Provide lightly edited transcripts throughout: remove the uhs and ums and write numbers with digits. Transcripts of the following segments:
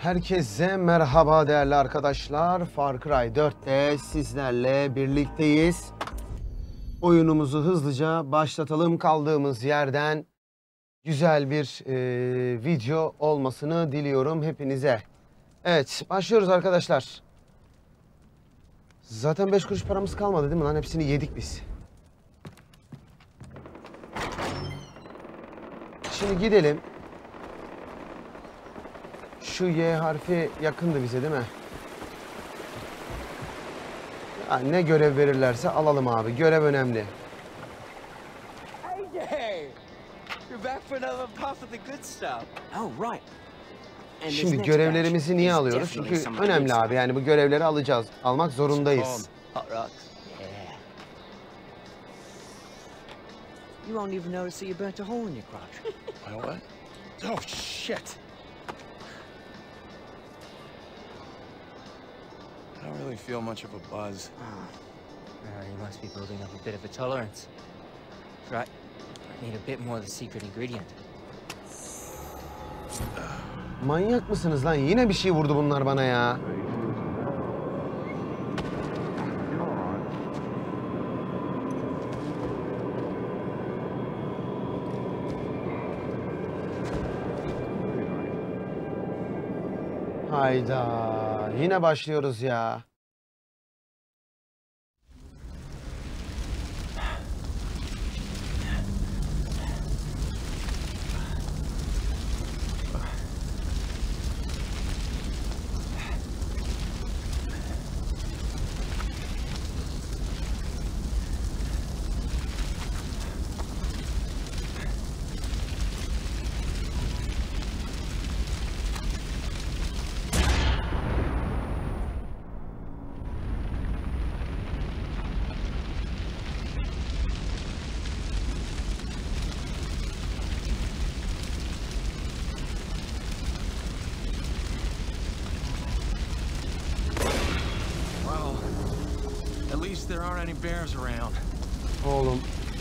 Herkese merhaba değerli arkadaşlar. Far Cry 4'te sizlerle birlikteyiz. Oyunumuzu hızlıca başlatalım. Kaldığımız yerden güzel bir video olmasını diliyorum hepinize. Evet, başlıyoruz arkadaşlar. Zaten 5 kuruş paramız kalmadı değil mi lan? Hepsini yedik biz. Şimdi gidelim. Şu Y harfi yakındı bize değil mi? Ya ne görev verirlerse alalım abi. Görev önemli. Şimdi görevlerimizi niye alıyoruz? Çünkü önemli abi. Yani bu görevleri alacağız. Almak zorundayız. You won't even notice that you burnt a hole in your crotch. What? Oh, shit. I don't really feel much of a buzz. You must be building up a bit of a tolerance. That's right. I need a bit more of the secret ingredient. Manyak mısınız lan? Yine bir şey vurdu bunlar bana ya. Hayda. Yine başlıyoruz ya. There aren't any bears around. Oğlum.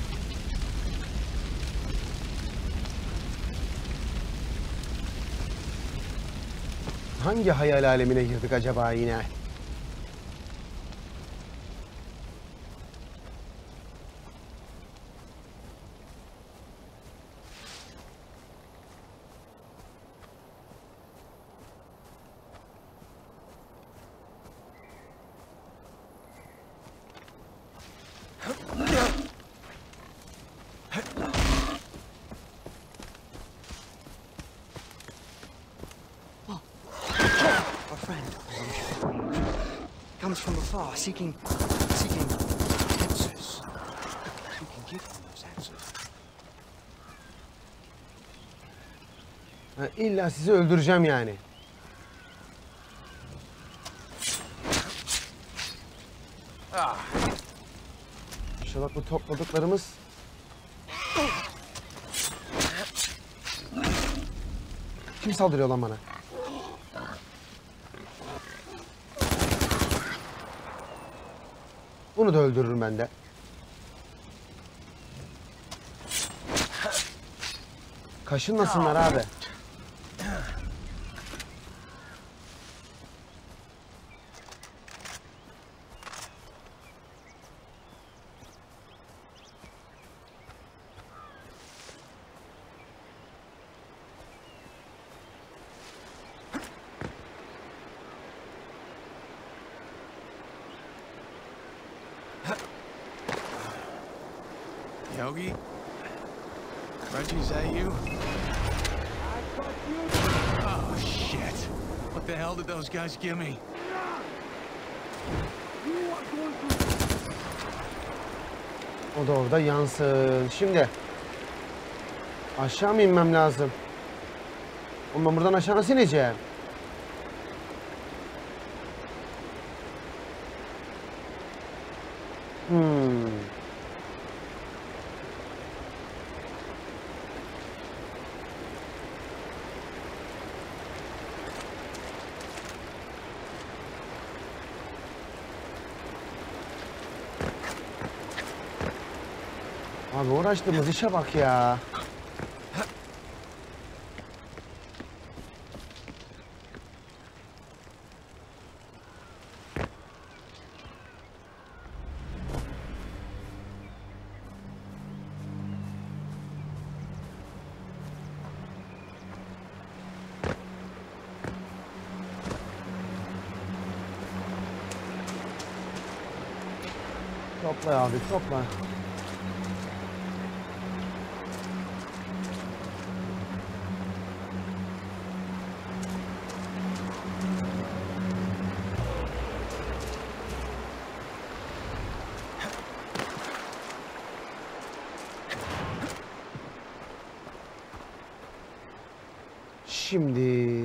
Hangi hayal alemine girdik acaba yine? Comes from afar, seeking answers. Who can give them those answers? İlla sizi öldüreceğim yani. İnşallah bu topladıklarımız... Kim saldırıyor lan bana? Bunu da öldürürüm ben de. Kaşınmasınlar abi. Yogi? Reggie, is that you? Oh, shit. What the hell did those guys give me? O da orada yansın. Şimdi aşağı mı inmem lazım? Oğlum ben buradan aşağı nasıl ineceğim? Abi uğraştığımız işe bak ya. Topla abi, topla. Şimdi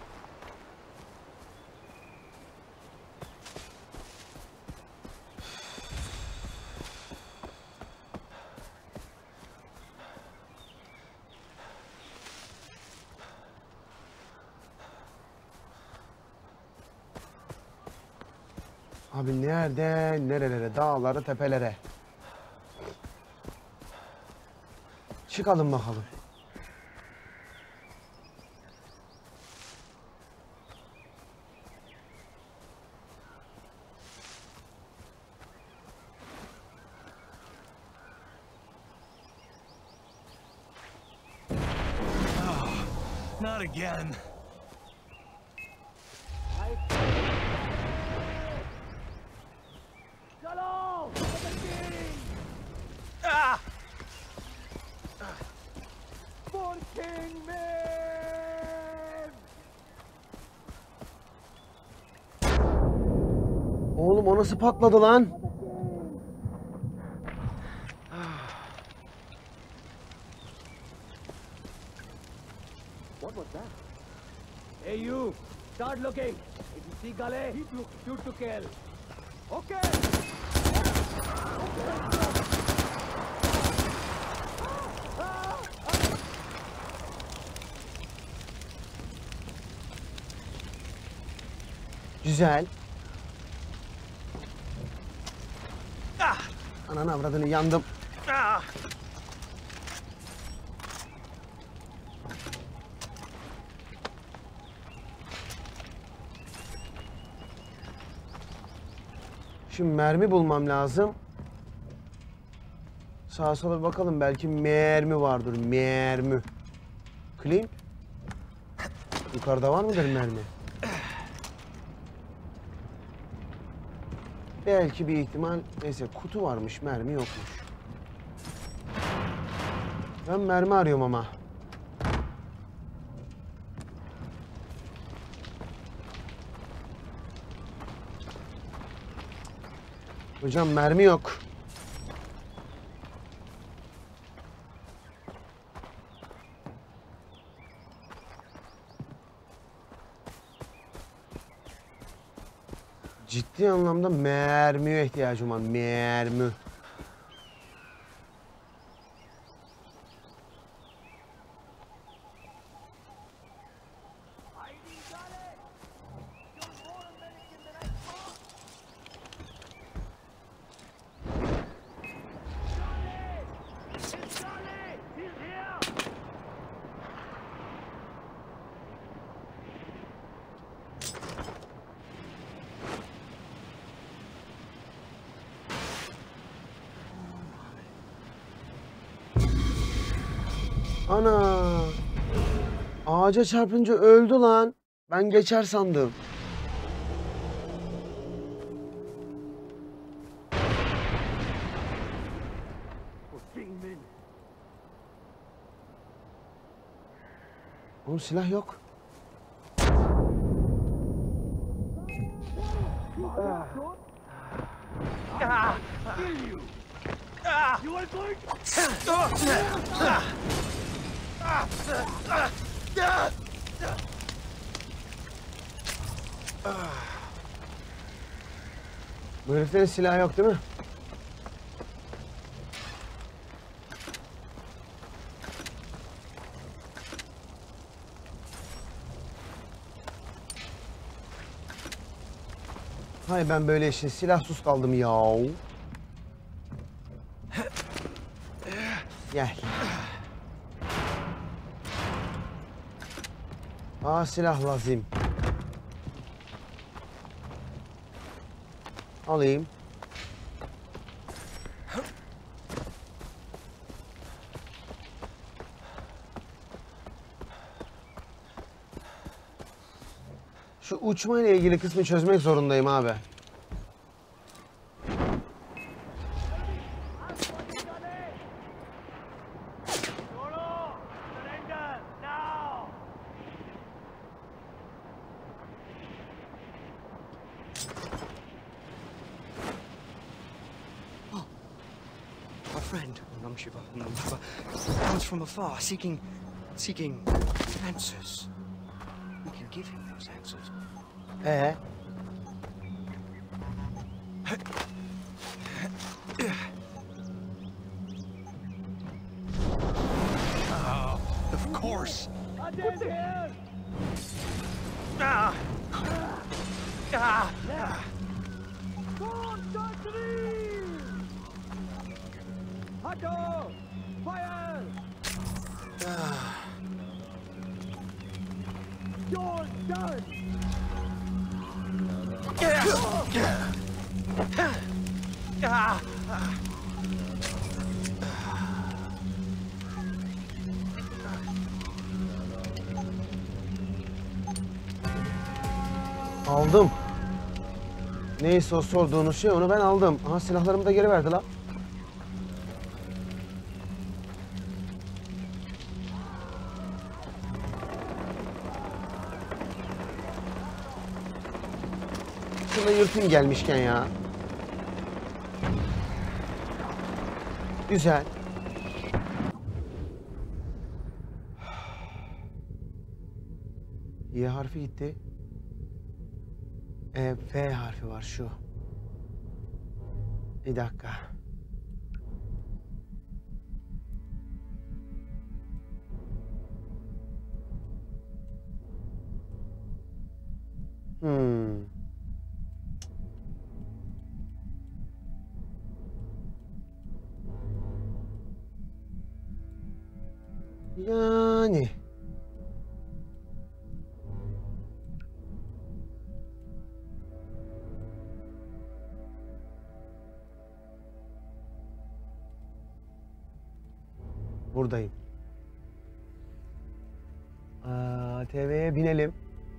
abi nereden nerelere, dağlara, tepelere çıkalım bakalım. Not again. Ah! Oğlum o nasıl patladı lan? What was that? Hey you! Start looking! If you see Gale, shoot to kill. Okay! Güzel. Ananı avradını, yandım. Ah! Şimdi mermi bulmam lazım. Sağa sola bakalım, belki mermi vardır. Mermi. Clean. Yukarıda var mıdır mermi? Belki bir ihtimal. Neyse, kutu varmış, mermi yokmuş. Ben mermi arıyorum ama. Hocam mermi yok. Ciddi anlamda mermiye ihtiyacım var. Mermi. Ana! Ağaca çarpınca öldü lan. Ben geçer sandım. Oğlum silah yok. Bu heriflerin silahı yok değil mi? Hay ben böyle işin silahsız kaldım ya. Gel. Aa, silah lazım. Alayım. Şu uçma ile ilgili kısmı çözmek zorundayım abi. friend, Nam Shiva, comes from afar, seeking answers. We can give him those answers. Of course. Attend here! Don't touch me! Hato! Fire! You're done! Aldım. Neyse o sorduğunuz şey, onu ben aldım. Aha, silahlarımı da geri verdi la. Şunu yırtayım gelmişken ya. Güzel. Y harfi gitti. F harfi var şu. Bir dakika. Yani. Buradayım. ATV'ye binelim.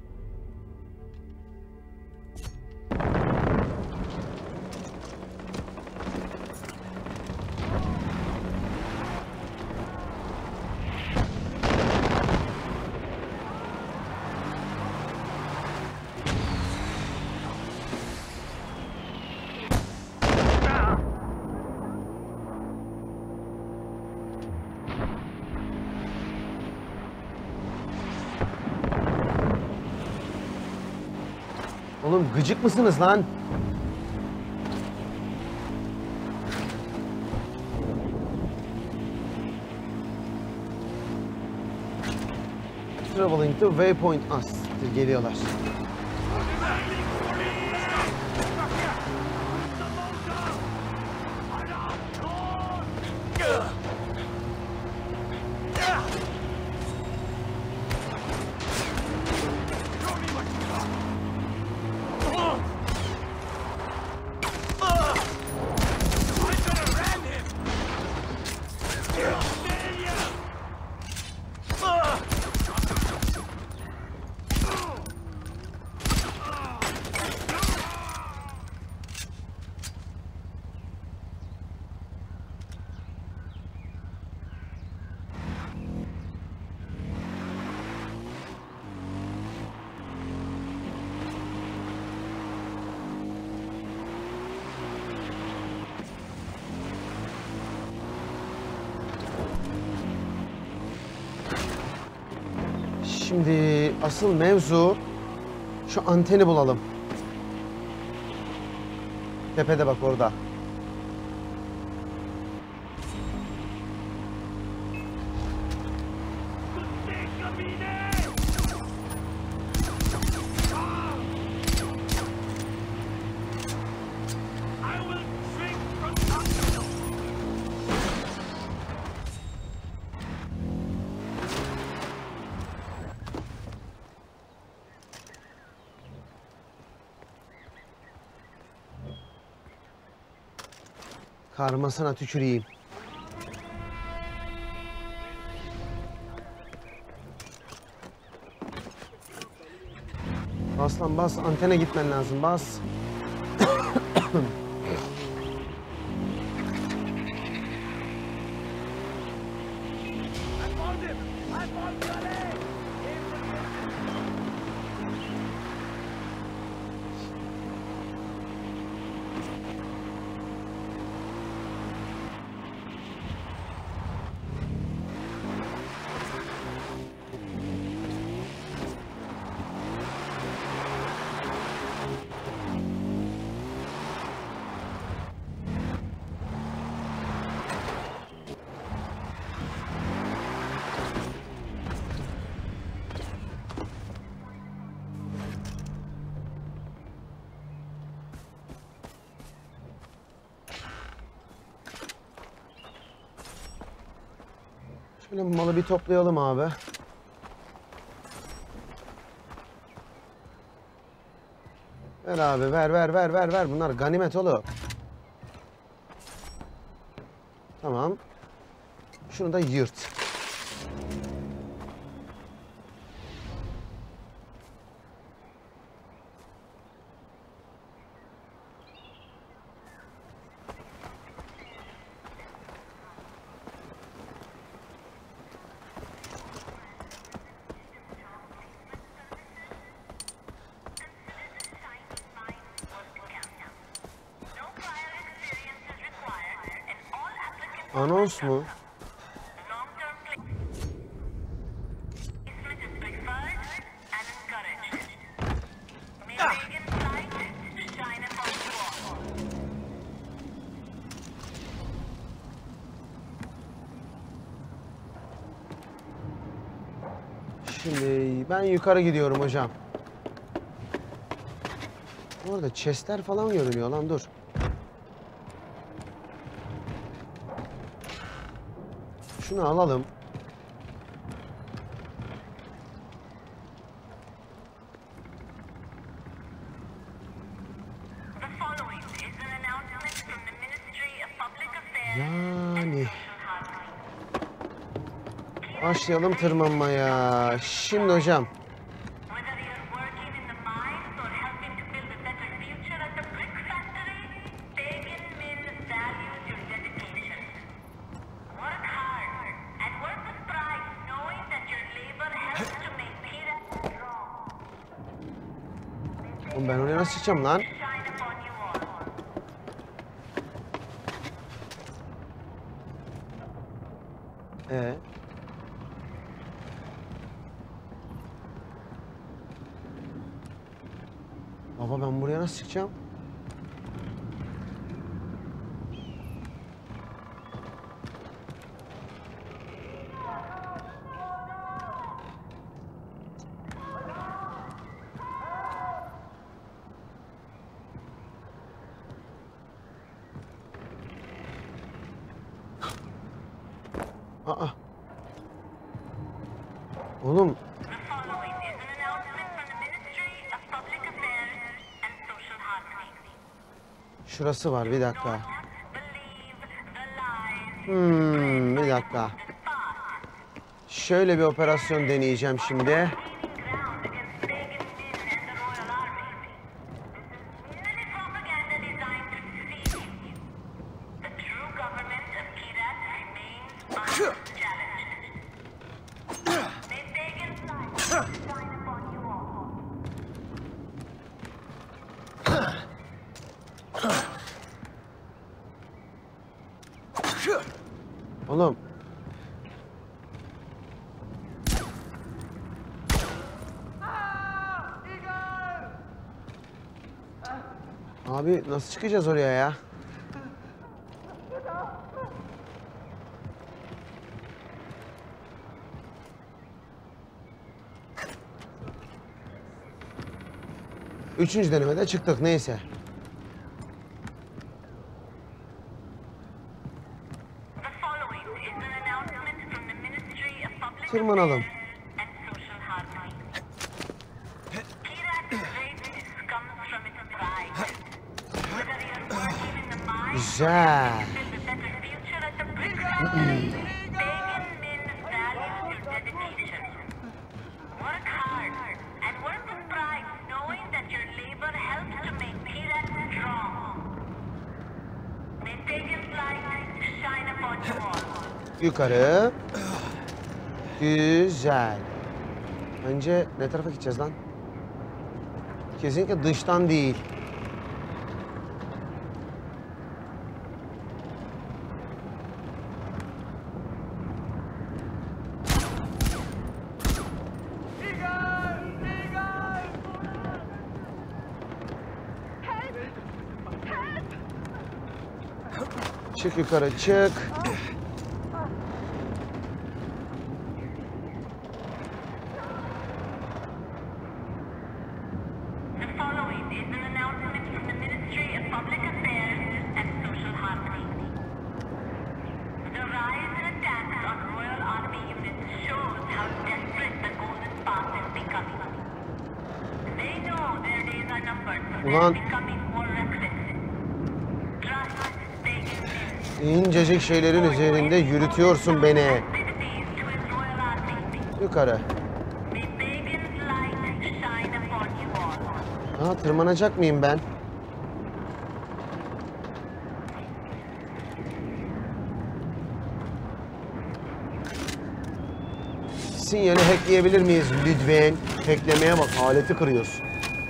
Oğlum gıcık mısınız lan? Traveling to Waypoint Us. Geliyorlar. Şimdi asıl mevzu şu anteni bulalım. Tepede bak orada. Karmasına tüküreyim. Bas lan bas, antene gitmen lazım, bas. Şöyle malı bir toplayalım abi. Ver abi, ver. Bunlar ganimet oğlum. Tamam. Şunu da yırt. Anons mu? Şimdi ben yukarı gidiyorum hocam. Orada chestler falan görünüyor lan, dur. Şunu alalım. Yani başlayalım tırmanmaya. Şimdi hocam. Oğlum ben oraya nasıl çıkacağım lan? Baba ben buraya nasıl çıkacağım? Aa. Oğlum. Şurası var, bir dakika. Bir dakika. Şöyle bir operasyon deneyeceğim şimdi. Oğlum. Abi nasıl çıkacağız oraya ya? Üçüncü denemede çıktık, neyse. Tırmanalım. Güzel. Yukarı. Güzel. Önce ne tarafa gideceğiz lan? Kesinlikle dıştan değil. Çık yukarı, çık. The rise and attacks on Royal Army Ulan incecik şeylerin üzerinde yürütüyorsun beni. Yukarı. Ha, tırmanacak mıyım ben? Sinyali hackleyebilir miyiz lütfen? Hacklemeye bak, aleti kırıyorsun.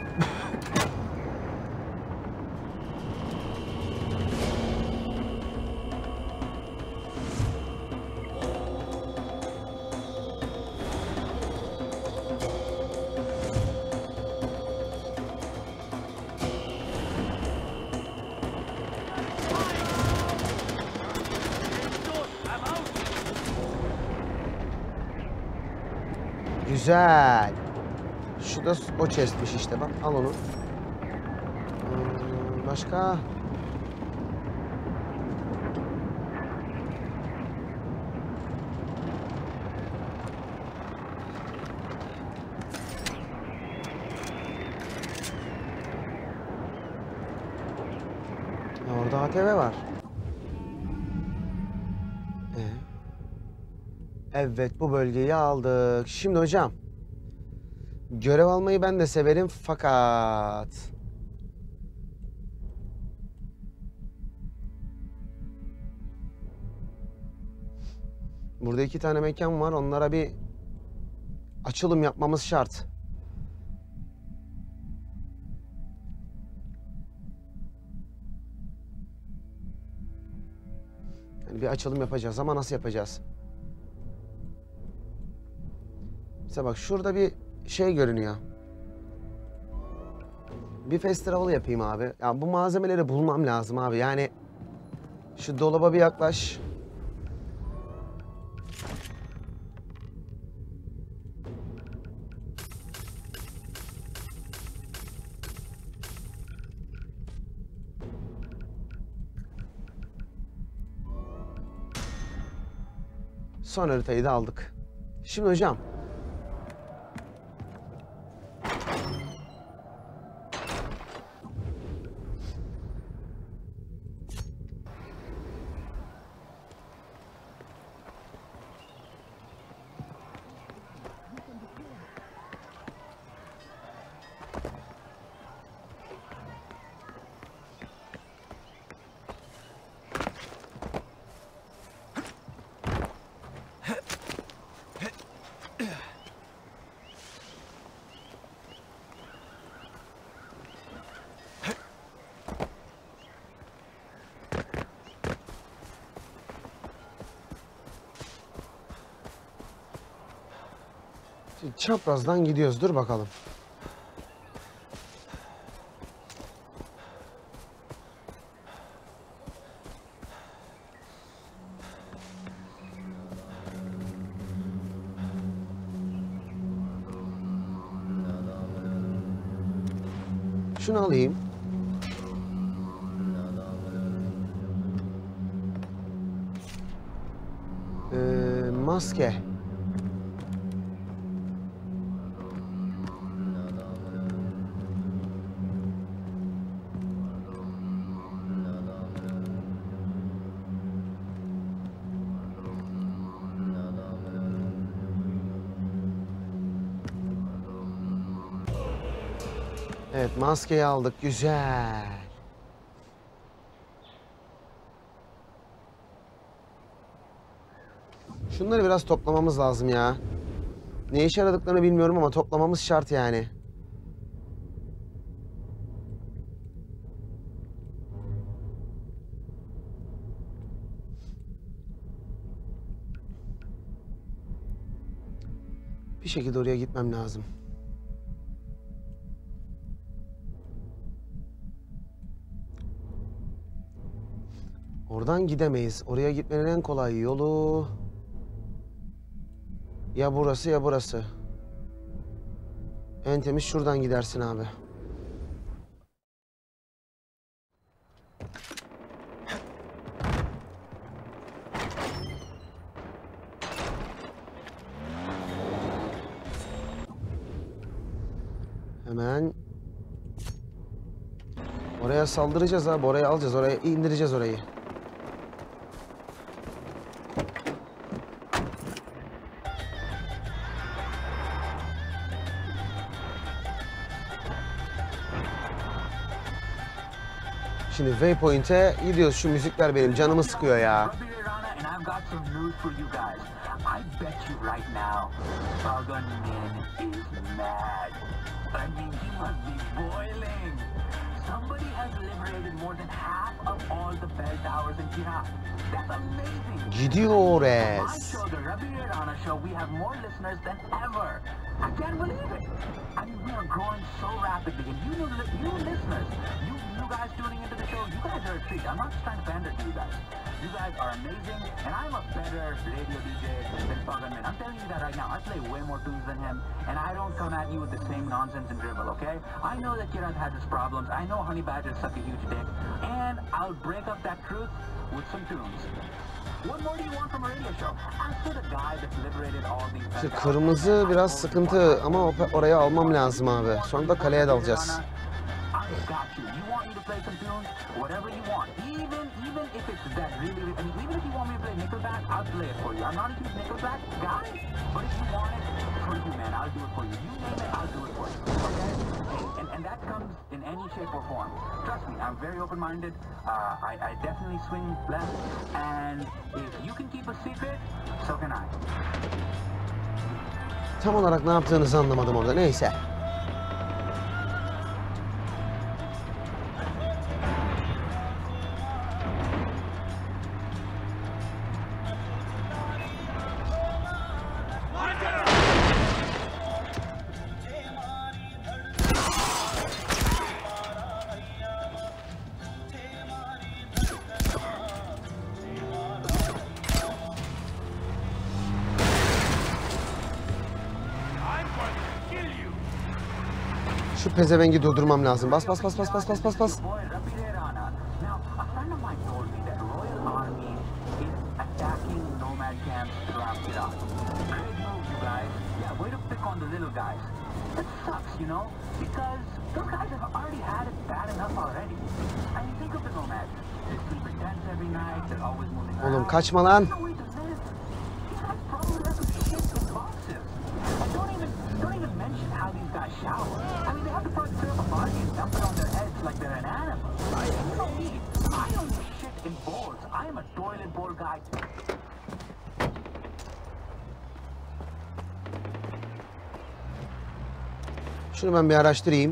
Güzel. Şu da o chestmiş işte, bak al onu. Başka? Orada ATV var. Evet, bu bölgeyi aldık. Şimdi hocam, görev almayı ben de severim fakat burada 2 tane mekan var. Onlara bir açılım yapmamız şart. Yani bir açılım yapacağız ama nasıl yapacağız? Mesela bak şurada bir şey görünüyor. Bir festival yapayım abi. Ya bu malzemeleri bulmam lazım abi. Yani şu dolaba bir yaklaş. Son haritayı da aldık. Şimdi hocam, çaprazdan gidiyoruz. Dur bakalım. Şunu alayım. Maske. Evet, maskeyi aldık. Güzel. Şunları biraz toplamamız lazım ya. Ne işe yaradıklarını bilmiyorum ama toplamamız şart yani. Bir şekilde oraya gitmem lazım. Oradan gidemeyiz. Oraya gitmenin en kolay yolu ya burası ya burası. En temiz şuradan gidersin abi. Hemen Oraya saldıracağız abi. Orayı alacağız. Oraya indireceğiz orayı. Şimdi Waypoint'e gidiyoruz. Şu müzikler benim canımı sıkıyor ya. Somebody has liberated more than half of all the bell towers in Iraq. That's amazing. Gidiyoruz. My show, the Ravi Rana Show, we have more listeners than ever. I can't believe it. I mean, we are growing so rapidly. And you listeners, you guys tuning into the show, you guys are a treat. I'm not just trying to pander to you guys. You guys are amazing, and I'm a better radio DJ than Pagan Man. I'm telling you that right now. I play way more tunes than him, and I don't come at you with the same nonsense and dribble, okay? I know that Kirat has his problems. I know Honey Badger suck a huge dick, and I'll break up that truth with some tunes. What more do you want from a radio show? As for the guy that liberated all these... İşte kırmızı biraz sıkıntı ama oraya almam lazım abi. Sonra da kaleye dalacağız. I got you. You want me to play some tunes? Whatever you want. Even if it's that really... I mean, even if you want me to play Nickelback, I'll play it for you. I'm not a huge Nickelback guy, but if you want it, for you, man, I'll do it for you. You name it, I'll do it for you. Okay? And that comes in any shape or form. Trust me, I'm very open-minded. I definitely swing left. And if you can keep a secret, so can I. Tam olarak ne yaptığınızı anlamadım orada. Neyse. Şu pezevengi durdurmam lazım. Bas bas bas bas bas bas bas bas. Oğlum kaçma lan. Şunu ben bir araştırayım.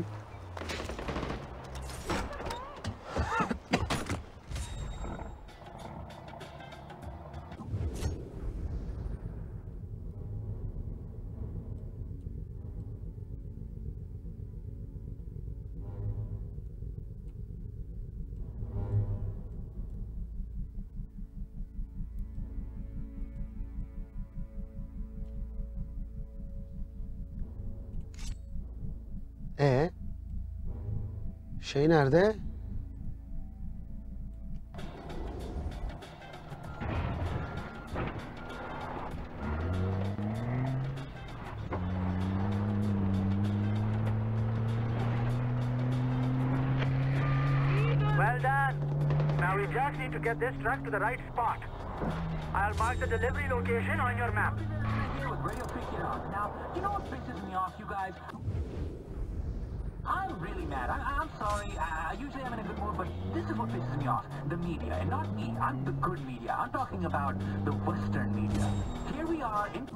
Şey nerede? Well done. Now we just need to get this truck to the right spot. I'll mark the delivery location on your map. Now, you know what pisses me off, you guys? I'm really mad. I'm sorry. Usually I'm in a good mood, but this is what pisses me off. The media, and not me. I'm the good media. I'm talking about the Western media. Here we are in...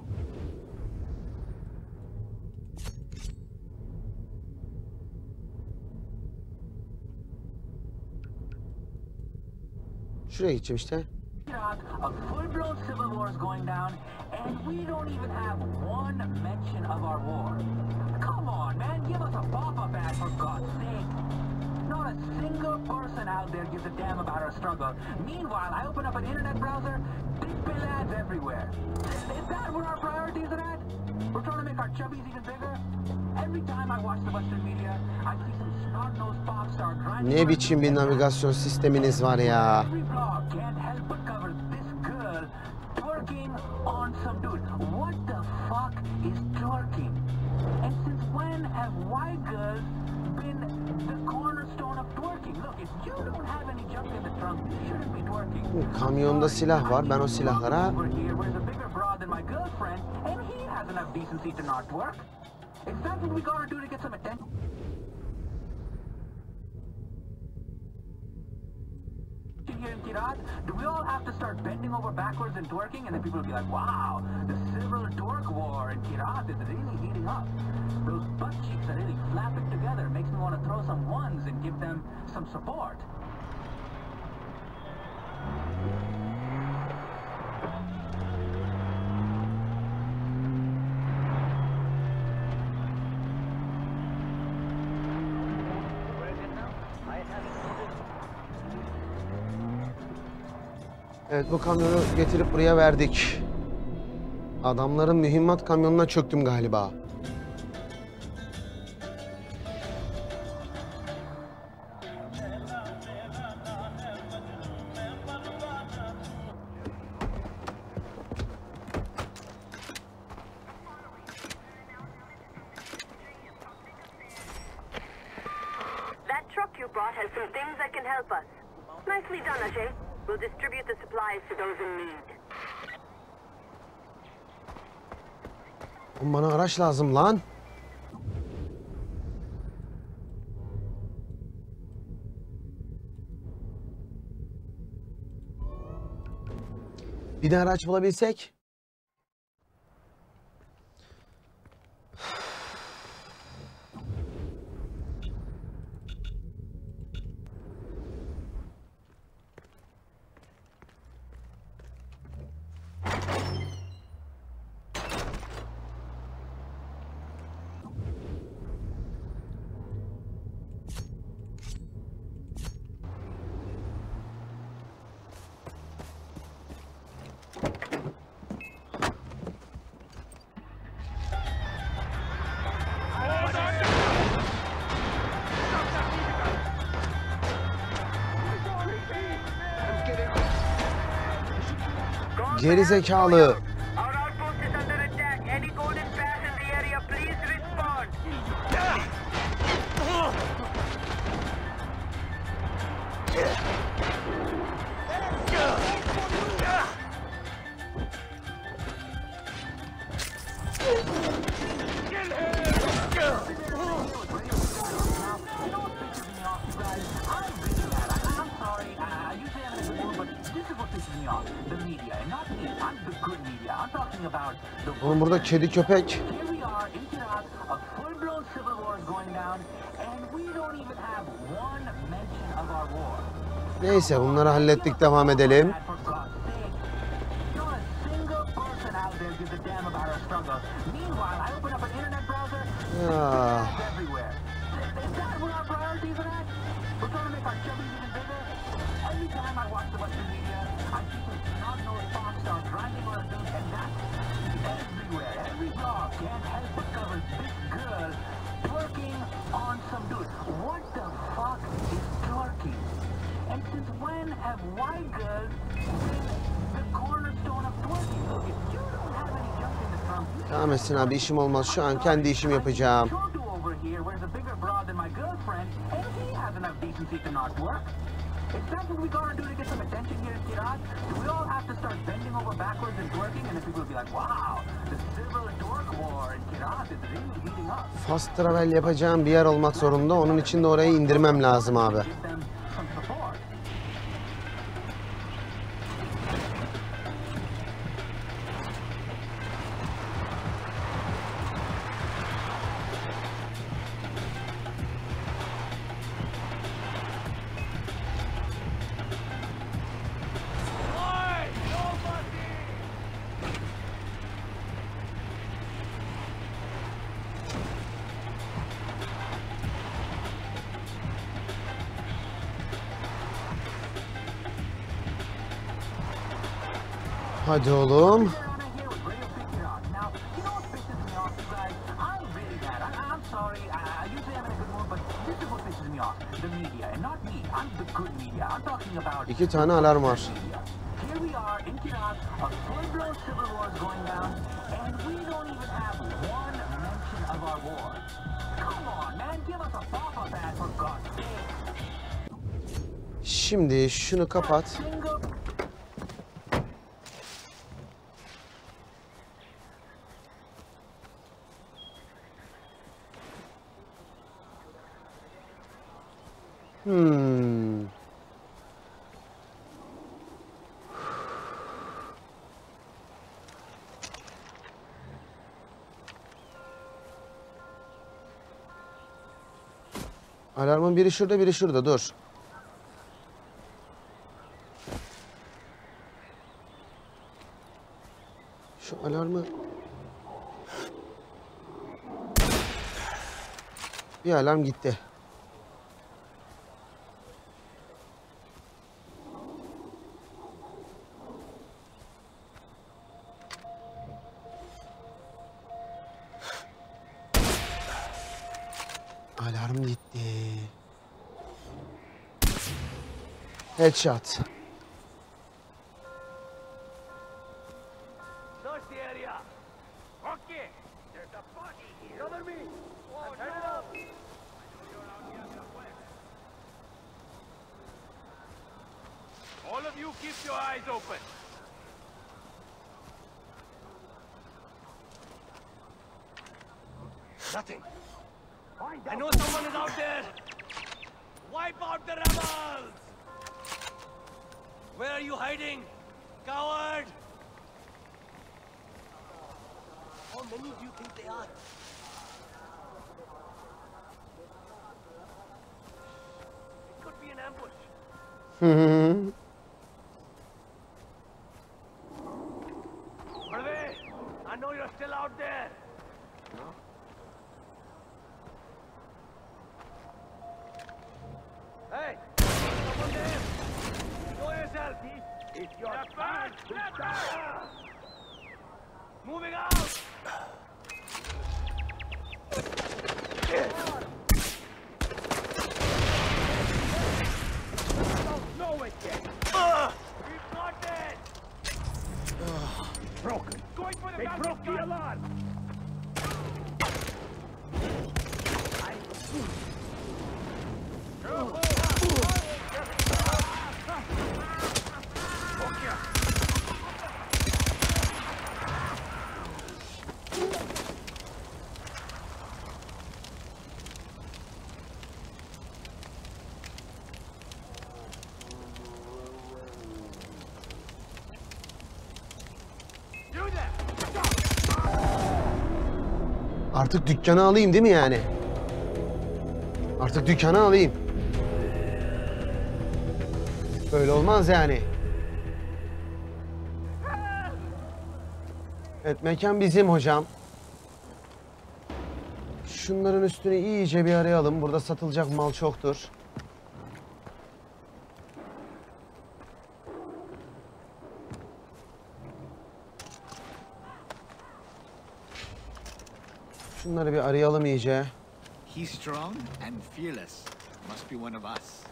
Şuraya gideceğim işte. A full-blown civil war is going down, and we don't even have one mention of our war. Come on, man, give us a pop-up ad for God's sake. Not a single person out there gives a damn about our struggle. Meanwhile, I open up an internet browser, dick pill ads everywhere. Is that where our priorities are at? We're trying to make our chubbies even bigger? Every time I watch the Western media, I see some snot-nosed pop star grinding... Ne biçim bir navigasyon sisteminiz var ya? Every blog can't help but cover this girl twerking on some dude. What the fuck is twerking? And since when have white girls been the cornerstone of twerking. Look, if you don't have any junk in the trunk, you shouldn't be twerking. Kamyonda silah var. Ben o silahlara... Over here, where's a bigger broad than my girlfriend, and he has enough decency to not twerk. Is that what we gotta do to get some attention? Here in Kirat, do we all have to start bending over backwards and twerking, and then people will be like, wow, the civil twerk war in Kirat is really heating up. Those butt cheeks are really flapping together. Makes me want to throw some ones and give them some support. Evet, bu kamyonu getirip buraya verdik. Adamların mühimmat kamyonuna çöktüm galiba. That truck you brought has some things that can help us. Nicely done, Ajay. We'll distribute the supplies to those in need. Bana araç lazım lan. Bir de araç bulabilsek. Geri zekalı. Our outpost is under attack. Any golden pass in the area, please respond. Oğlum burada kedi köpek. Neyse bunları hallettik, devam edelim. Ah. Tamam etsin abi, işim olmaz. Şu an kendi işimi yapacağım. Fast travel yapacağım bir yer olmak zorunda. Onun için de orayı indirmem lazım abi. Hadi oğlum. İki tane alarm var. Şimdi şunu kapat. Alarmın biri şurada, biri şurada. Dur. Şu alarmı... Bir alarm gitti. Alarm gitti. Headshot. Search the area. Okay. There's a body here. Cover me. I'm headed up. I know you're out here somewhere. All of you keep your eyes open. Nothing. I know someone is out there. Wipe out the rebels. Where are you hiding, coward? How many do you think they are? It could be an ambush. Harvey, I know you're still out there. Hey, someone there. Show yourself. It's your turn. Moving out. No it yet. We've got it. Broken. Going for the they broke the alarm. Artık dükkanı alayım değil mi yani? Artık dükkanı alayım. Böyle olmaz yani. Evet, mekan bizim hocam. Şunların üstünü iyice bir arayalım. Burada satılacak mal çoktur. Şunları bir arayalım iyice. He's strong and fearless. Must be one of us.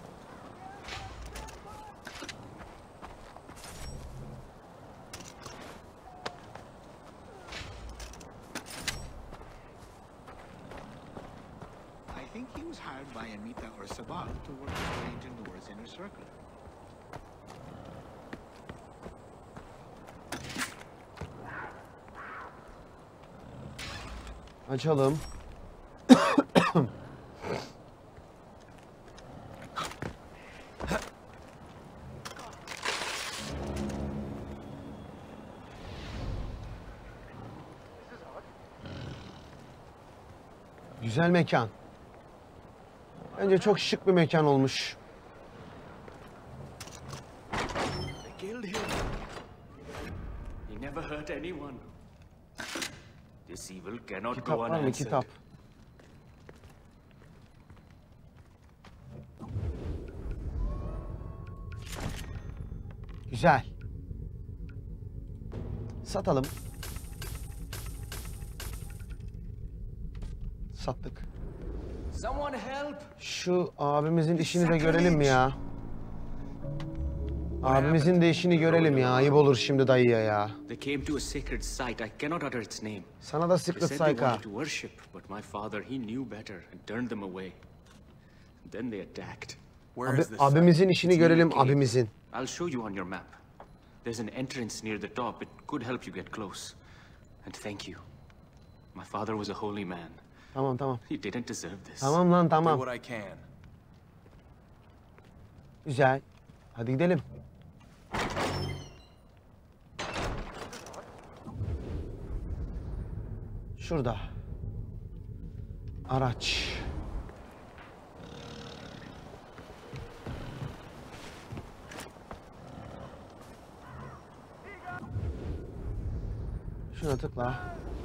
I think he was hired by Amita or Sabal to work his way into Noor's inner circle. Açalım. Güzel mekan. Bence çok şık bir mekan olmuş. They killed him. He never hurt anyone. This evil cannot Kitap go var mı? unanswered. Kitap. Güzel. Satalım. Sattık. Someone help! Şu abimizin işini de görelim mi ya? Abimizin de işini görelim ya. Ayıp olur şimdi dayıya ya. They came to a sacred site. I cannot utter its name. Sana da They Secret said they Sayka. wanted to worship, but my father, he knew better and turned them away. Then they attacked. Abimizin işini görelim, abimizin. I'll show you on your map. There's an entrance near the top. It could help you get close. And thank you. My father was a holy man. Tamam. He didn't deserve this. Tamam lan, tamam. Do what I can. Güzel. Hadi gidelim. Şurada. Araç. Şuna tıkla.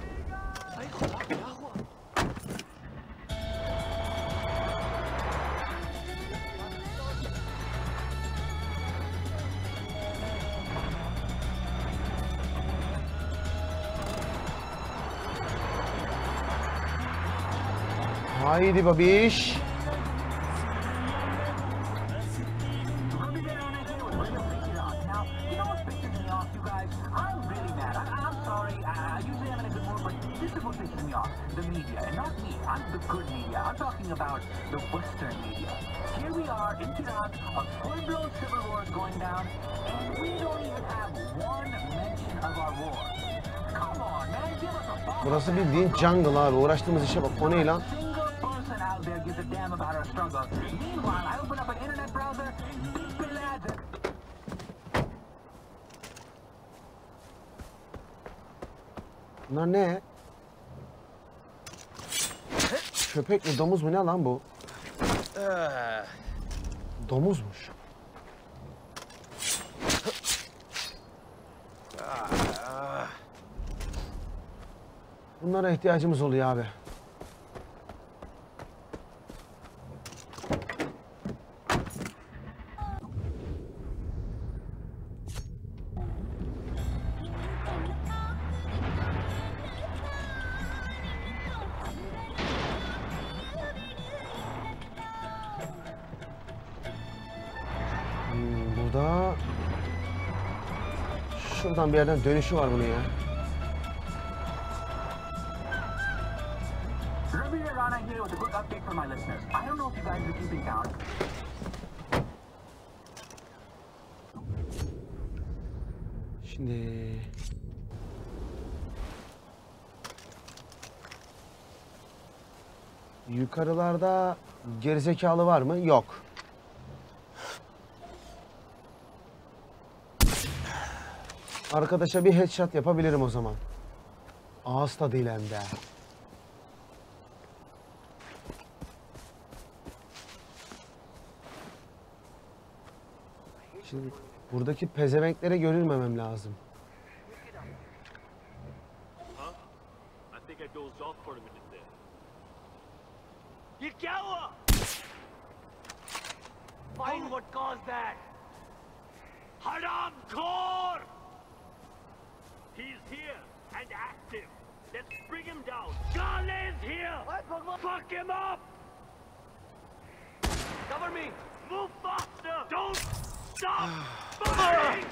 Haydi babiş. The media, and not me. I'm the good media. I'm talking about the Western media. Here we are in Iraq, a full-blown civil war is going down, and we don't even have one mention of our war. Come on, man, give us a ball. Burası bildiğin jungle abi. Uğraştığımız işe bak. O ne lan? Single person out there gives a damn about our struggle. Meanwhile, I open up an internet browser, beep Bin Laden. Bunlar ne? Köpek mi, domuz mu, ne lan bu? Domuzmuş. Bunlara ihtiyacımız oluyor abi. Burada şuradan bir yerden dönüşü var bunun ya. Ruby Rana here with a quick update for my listeners. I don't know if you guys are keeping count. Şimdi yukarılarda gerizekalı var mı? Yok. Arkadaşa bir headshot yapabilirim o zaman. Ağız tadıyla hem de. Şimdi buradaki pezevenklere görülmemem lazım. ये क्या हुआ? Find what caused that. Haramkhor! He's here and active. Let's bring him down. Gale's here. Fuck him up. Cover me. Move faster. Don't stop firing.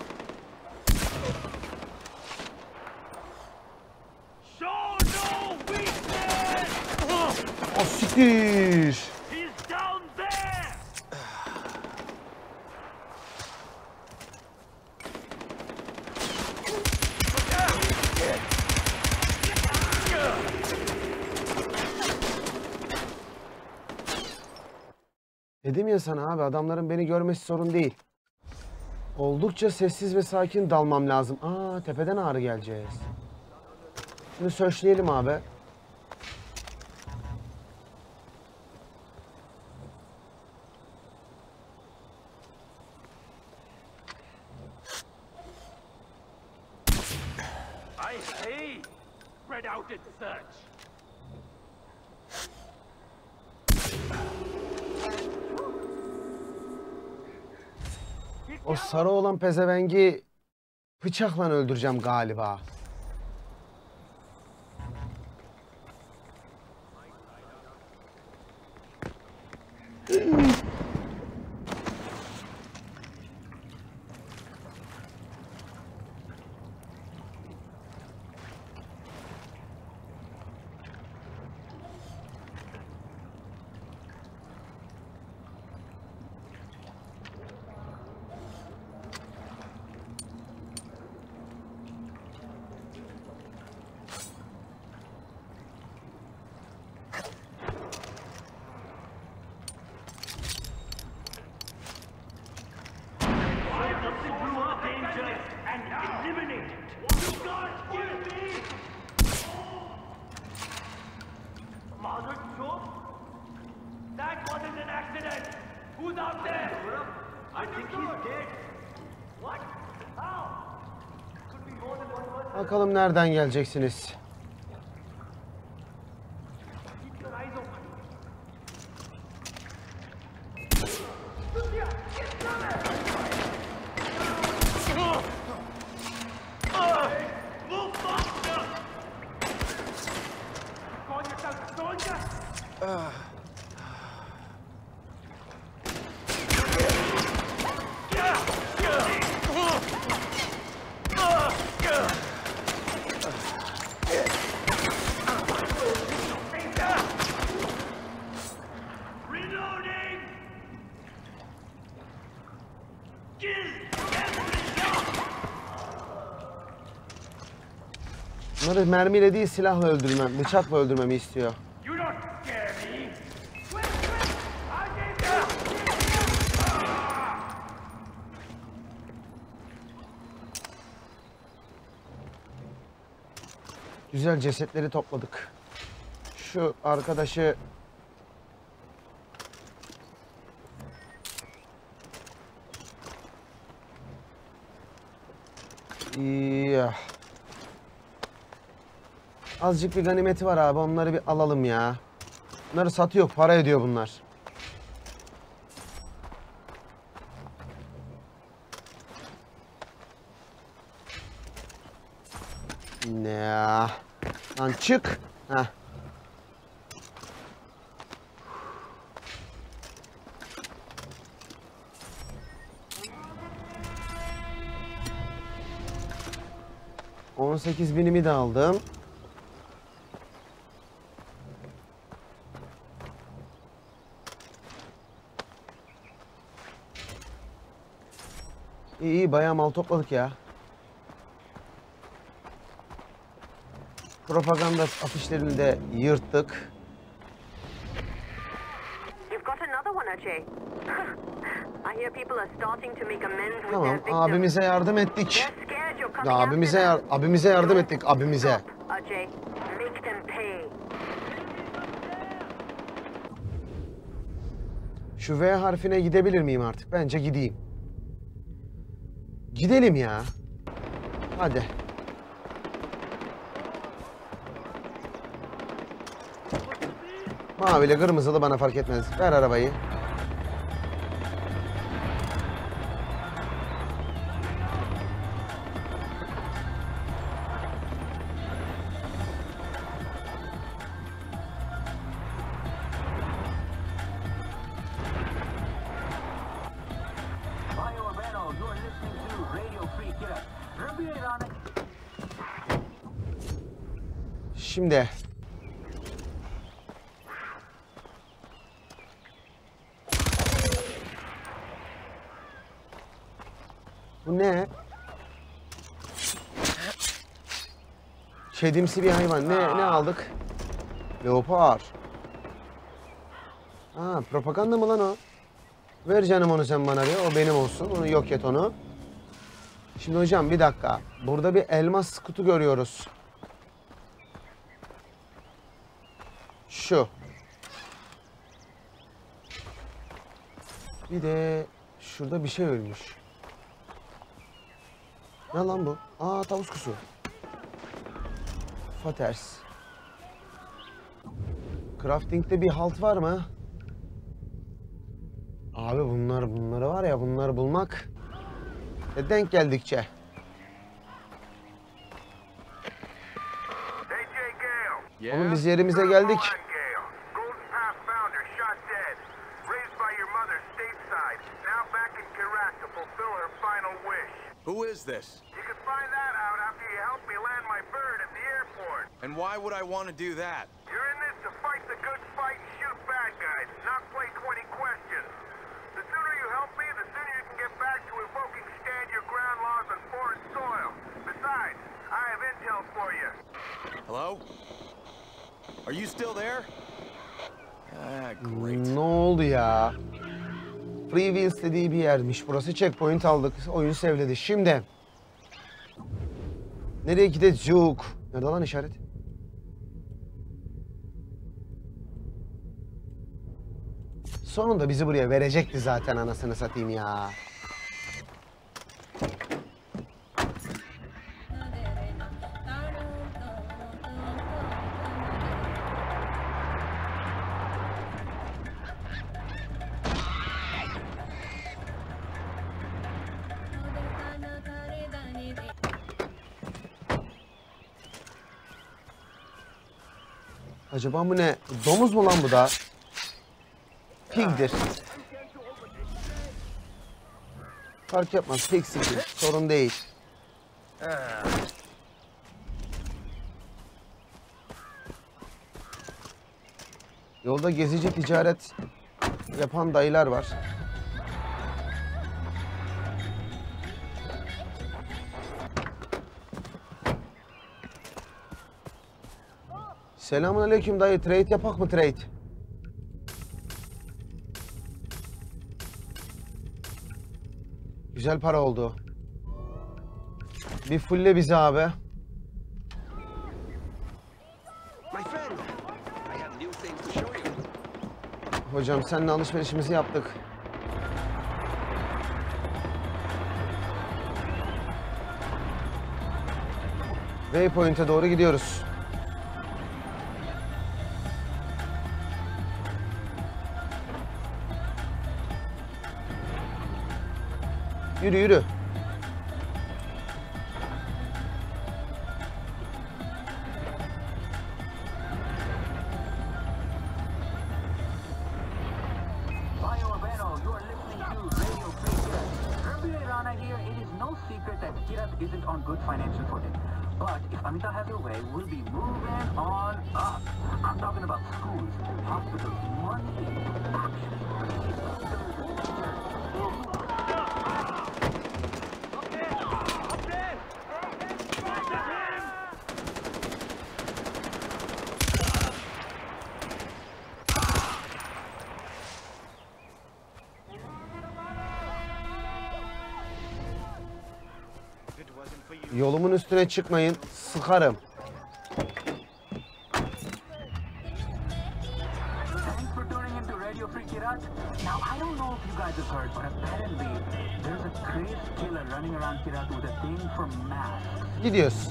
Show no weakness. O siktir. He's down there. Dedim ya sana abi, adamların beni görmesi sorun değil. Oldukça sessiz ve sakin dalmam lazım. Aa, tepeden ağrı geleceğiz. Şimdi söşleyelim abi. I say, spread out and search. O sarı olan pezevengi bıçakla öldüreceğim galiba. Hazard show? That wasn't an accident. Who's out there? I think he's dead. What? How? Could be more than one person. Bakalım nereden geleceksiniz? Keep your eyes open. Move faster! Call yourself a soldier? Reloading! Bunları mermiyle değil silahla öldürmem, bıçakla öldürmemi istiyor. You don't scare me! Quick, quick! I gave you! Güzel cesetleri topladık. Şu arkadaşı... Ya. Azıcık bir ganimeti var abi. Onları bir alalım ya. Bunları satıyor. Para ediyor bunlar. Ne ya? Lan çık. Heh. $18.000'imi de aldım. İyi bayağı mal topladık ya. Propaganda afişlerini de yırttık. You've got another one, Ajay. I hear people are starting to make amends with their Tamam, victims. abimize yardım ettik. They're scared you're coming Ya abimize yardım ettik, abimize. Stop, Ajay. Make them pay. Şu V harfine gidebilir miyim artık? Bence gideyim. Gidelim ya. Hadi. Mavili, kırmızılı bana fark etmez. Ver arabayı. Mario Urbano, you're listening to Radio Free Kira. Repeat on it. Şimdi. Bu ne? Kedimsi bir hayvan. Ne aldık? Leopar. Ha, propaganda mı lan o? Ver canım onu sen bana bir. O benim olsun. Onu yok et onu. Şimdi hocam bir dakika. Burada bir elmas kutu görüyoruz. Şu. Bir de şurada bir şey ölmüş. Ne lan bu? Aa, tavus kuşu. Faters. Crafting'de bir halt var mı? Abi bunları var ya, bunları bulmak denk geldikçe. Oğlum biz yerimize geldik. Who is this? You can find that out after you help me land my bird at the airport. And why would I want to do that? You're in this to fight the good fight and shoot bad guys, not play 20 questions. The sooner you help me, the sooner you can get back to invoking stand your ground laws on foreign soil. Besides, I have intel for you. Hello? Are you still there? Ah, great. Ne oldu ya? Free Wheels dediği bir yermiş. Burası checkpoint aldık. Oyun sevledi. Şimdi. Nereye gideceğiz? Nerede lan işaret? Sonunda bizi buraya verecekti zaten, anasını satayım ya. Acaba bu ne? Domuz mu lan bu da? Pig'dir. Fark yapmaz. Pig siktir. Sorun değil. Yolda gezici ticaret yapan dayılar var. Selamünaleyküm dayı. Trade yapak mı trade? Güzel para oldu. Bir fulle bizi abi. Hocam seninle alışverişimizi yaptık. Waypoint'e doğru gidiyoruz. Yürü yürü. Isn't on good financial footing. But if Amita has her way, we'll be moving on up. I'm talking about schools, hospitals, money, Yolumun üstüne çıkmayın. Sıkarım. Gidiyoruz.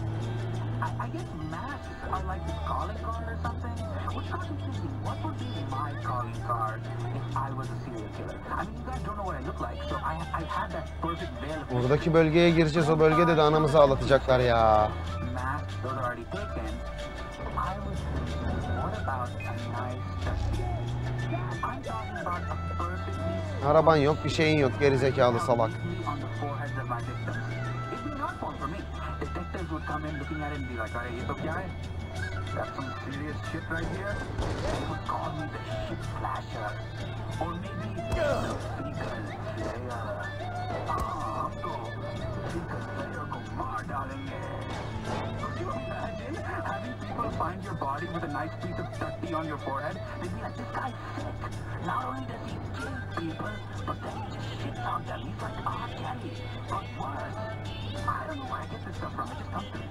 Buradaki bölgeye gireceğiz. O bölgede de anamızı ağlatacaklar ya. Araban yok, bir şeyin yok. Gerizekalı salak. Find your body with a nice piece of tutty on your forehead, they'd be like, this guy's sick. Not only does he kill people, but then he just shits on them. He's like R. Kelly, but worse. I don't know where I get this stuff from, it just comes to me.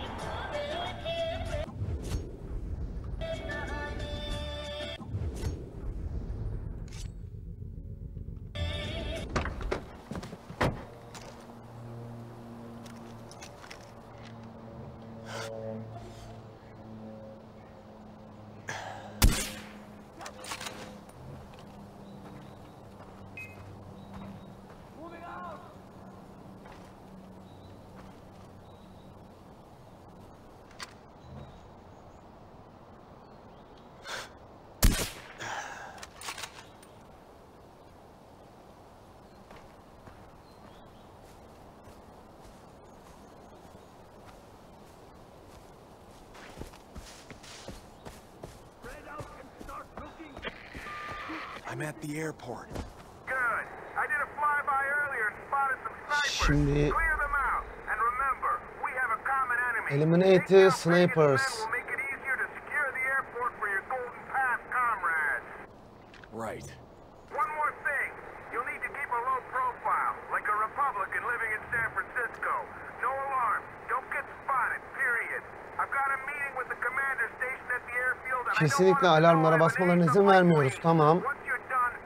I'm at the airport. Good. I did a flyby earlier and spotted some snipers. Şimdi Clear them out. And remember, we have a common enemy. eliminate the snipers. Will make it easier to secure the airport for your Golden Pass comrades. Right. One more thing. You'll need to keep a low profile, like a Republican living in San Francisco. No alarms. Don't get spotted, period. I've got a meeting with the commander stationed at the airfield and Kesinlikle alarmlara basmalarına izin vermiyoruz. Tamam. Once you're done,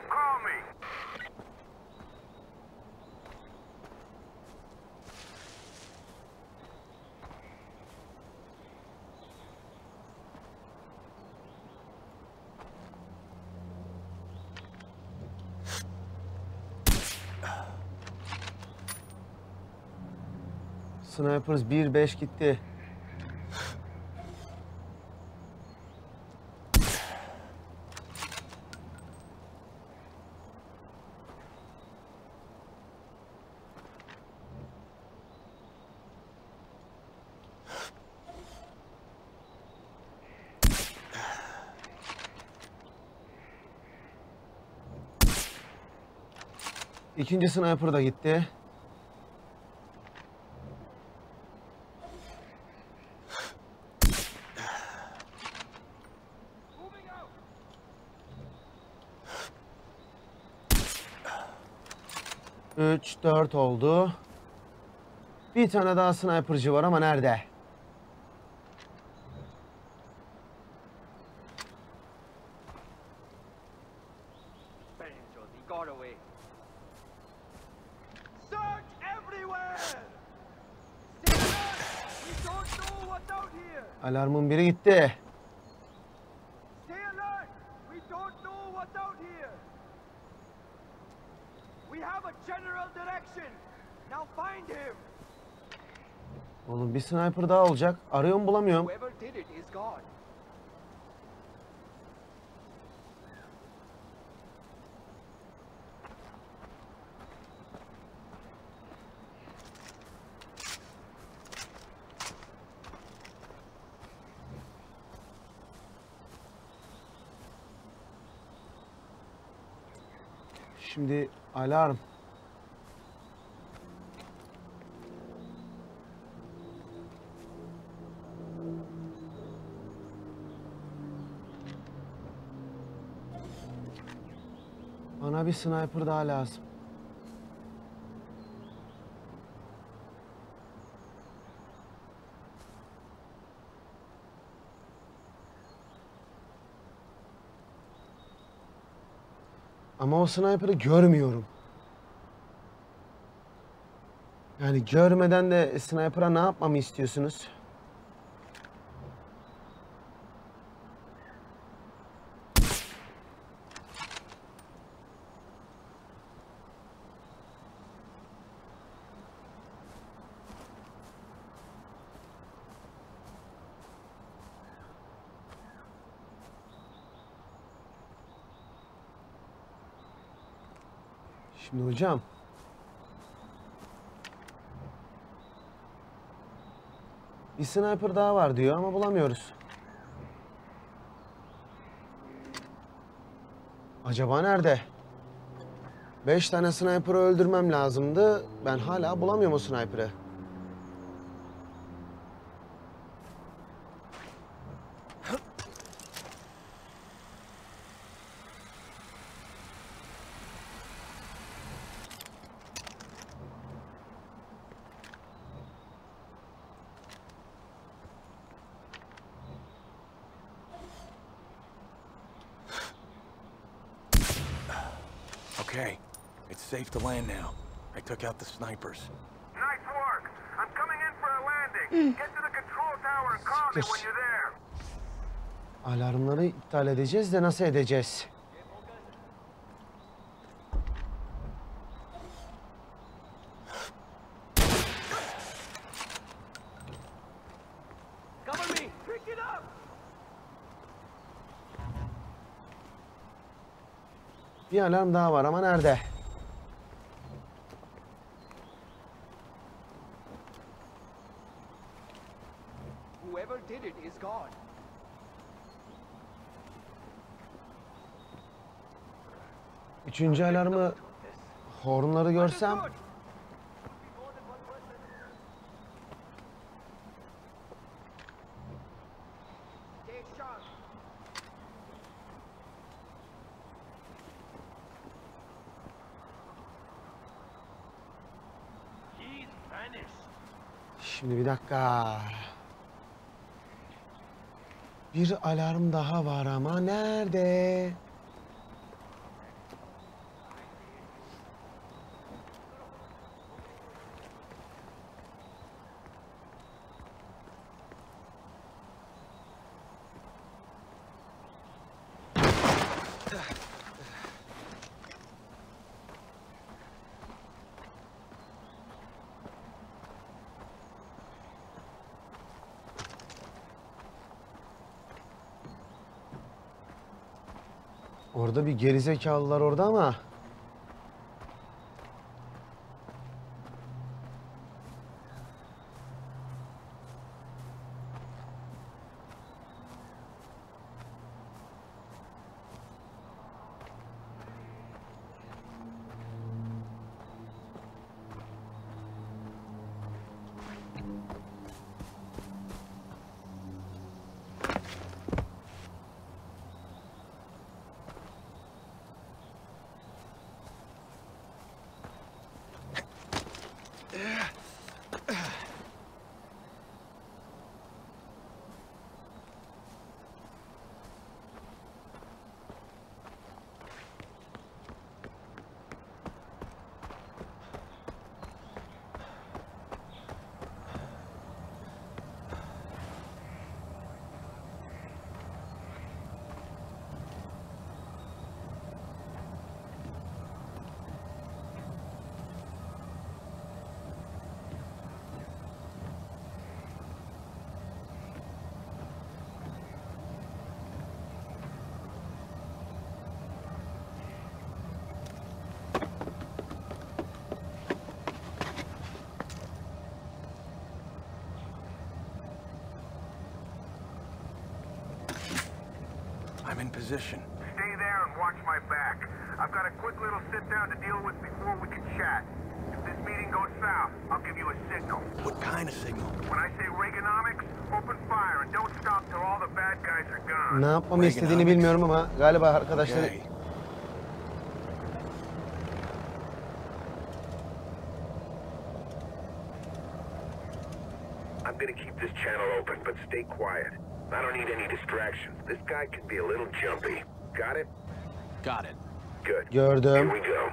Snipers 1-5 gitti. İkinci sniper da gitti. Üç, 4 oldu. Bir tane daha sniperci var ama nerede? He got away. Search everywhere! Stay alert! We don't know what's out here! Alarmın biri gitti. Stay alert! We don't know what's out here! We have a general direction! Now find him! Oğlum bir sniper daha olacak. Arıyorum bulamıyorum. Whoever did it is gone. Şimdi alarm. Bana bir sniper daha lazım. Ama o sniper'ı görmüyorum. Yani görmeden de sniper'a ne yapmamı istiyorsunuz? Şimdi hocam. Bir sniper daha var diyor ama bulamıyoruz. Acaba nerede? 5 tane sniper'ı öldürmem lazımdı. Ben hala bulamıyorum o sniper'ı. Okay, it's safe to land now. I took out the snipers. Nice work. I'm coming in for a landing. Get to the control tower and call me when you're there. Alarmları iptal edeceğiz de nasıl edeceğiz? Cover me! Pick it up! Bir alarm daha var ama nerede? Whoever did it is gone. Üçüncü alarmı, hornları görsem Stay sharp. He's vanished. Şimdi bir dakika. Bir alarm daha var ama nerede? Orada bir gerizekalılar orada ama. I'm in position. Stay there and watch my back. I've got a quick little sit-down to deal with before we can chat. If this meeting goes south, I'll give you a signal. What kind of signal? When I say Reaganomics, open fire and don't stop till all the bad guys are gone. Ne yapmamı istediğini bilmiyorum ama galiba arkadaşları... Okay. I'm gonna keep this channel open, but stay quiet. I don't need any distractions. This guy can be a little jumpy. Got it? Got it. Good. Gördüm. Here we go.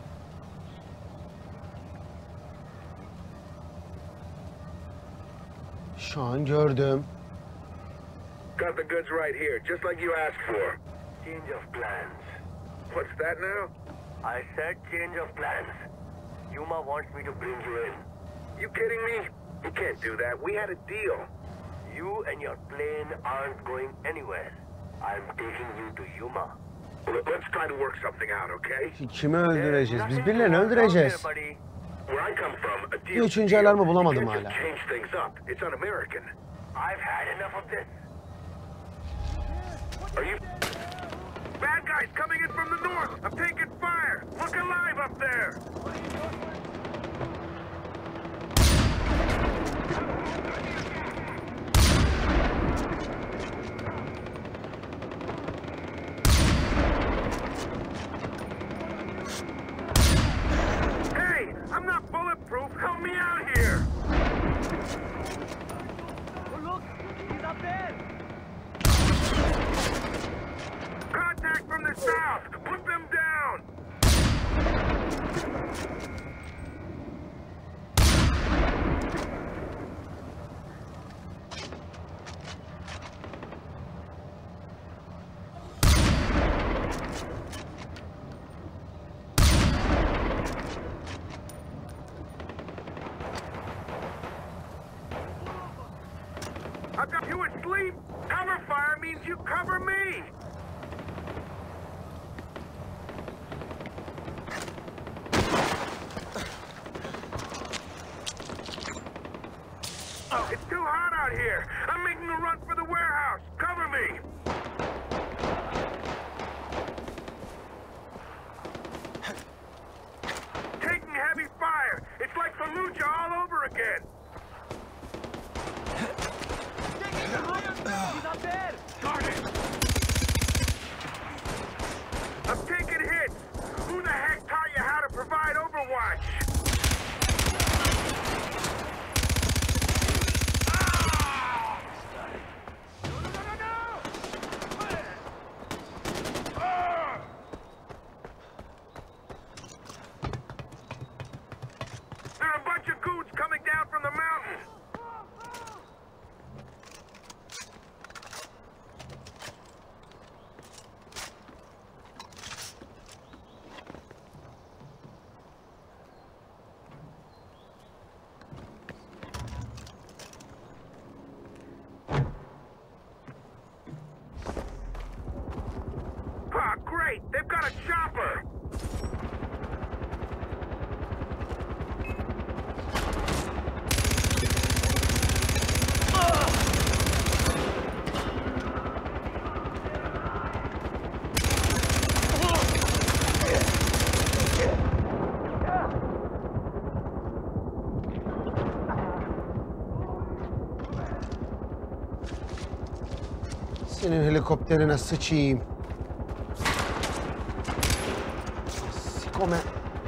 Şu an gördüm. Got the goods right here, just like you asked for. Change of plans. What's that now? I said change of plans. Yuma wants me to bring you in. You kidding me? You can't do that. We had a deal. You and your plane aren't going anywhere. I'm taking you to Yuma. Let's try to work something out, okay? Kimi öldüreceğiz? Biz birilerini öldüreceğiz. Where I come from, a deal. Bir üçüncü alarmı bulamadım You can't hala. just change things up. It's un-American. I've had enough of this. Are you... Bad guys coming in from the north! I'm taking fire! Look alive up there! Hey! I'm not bulletproof! Help me out here! Oh, look! He's up there! Contact from the south! Put them down! I've got you asleep! Cover fire means you cover me! It's too hot out here! I'm making a run for the warehouse! Cover me! Taking heavy fire! It's like Fallujah all over again! He's up there! Guard it! I'm taking hits! Who the heck taught you how to provide Overwatch? Senin helikopterine sıçayım. Sikome.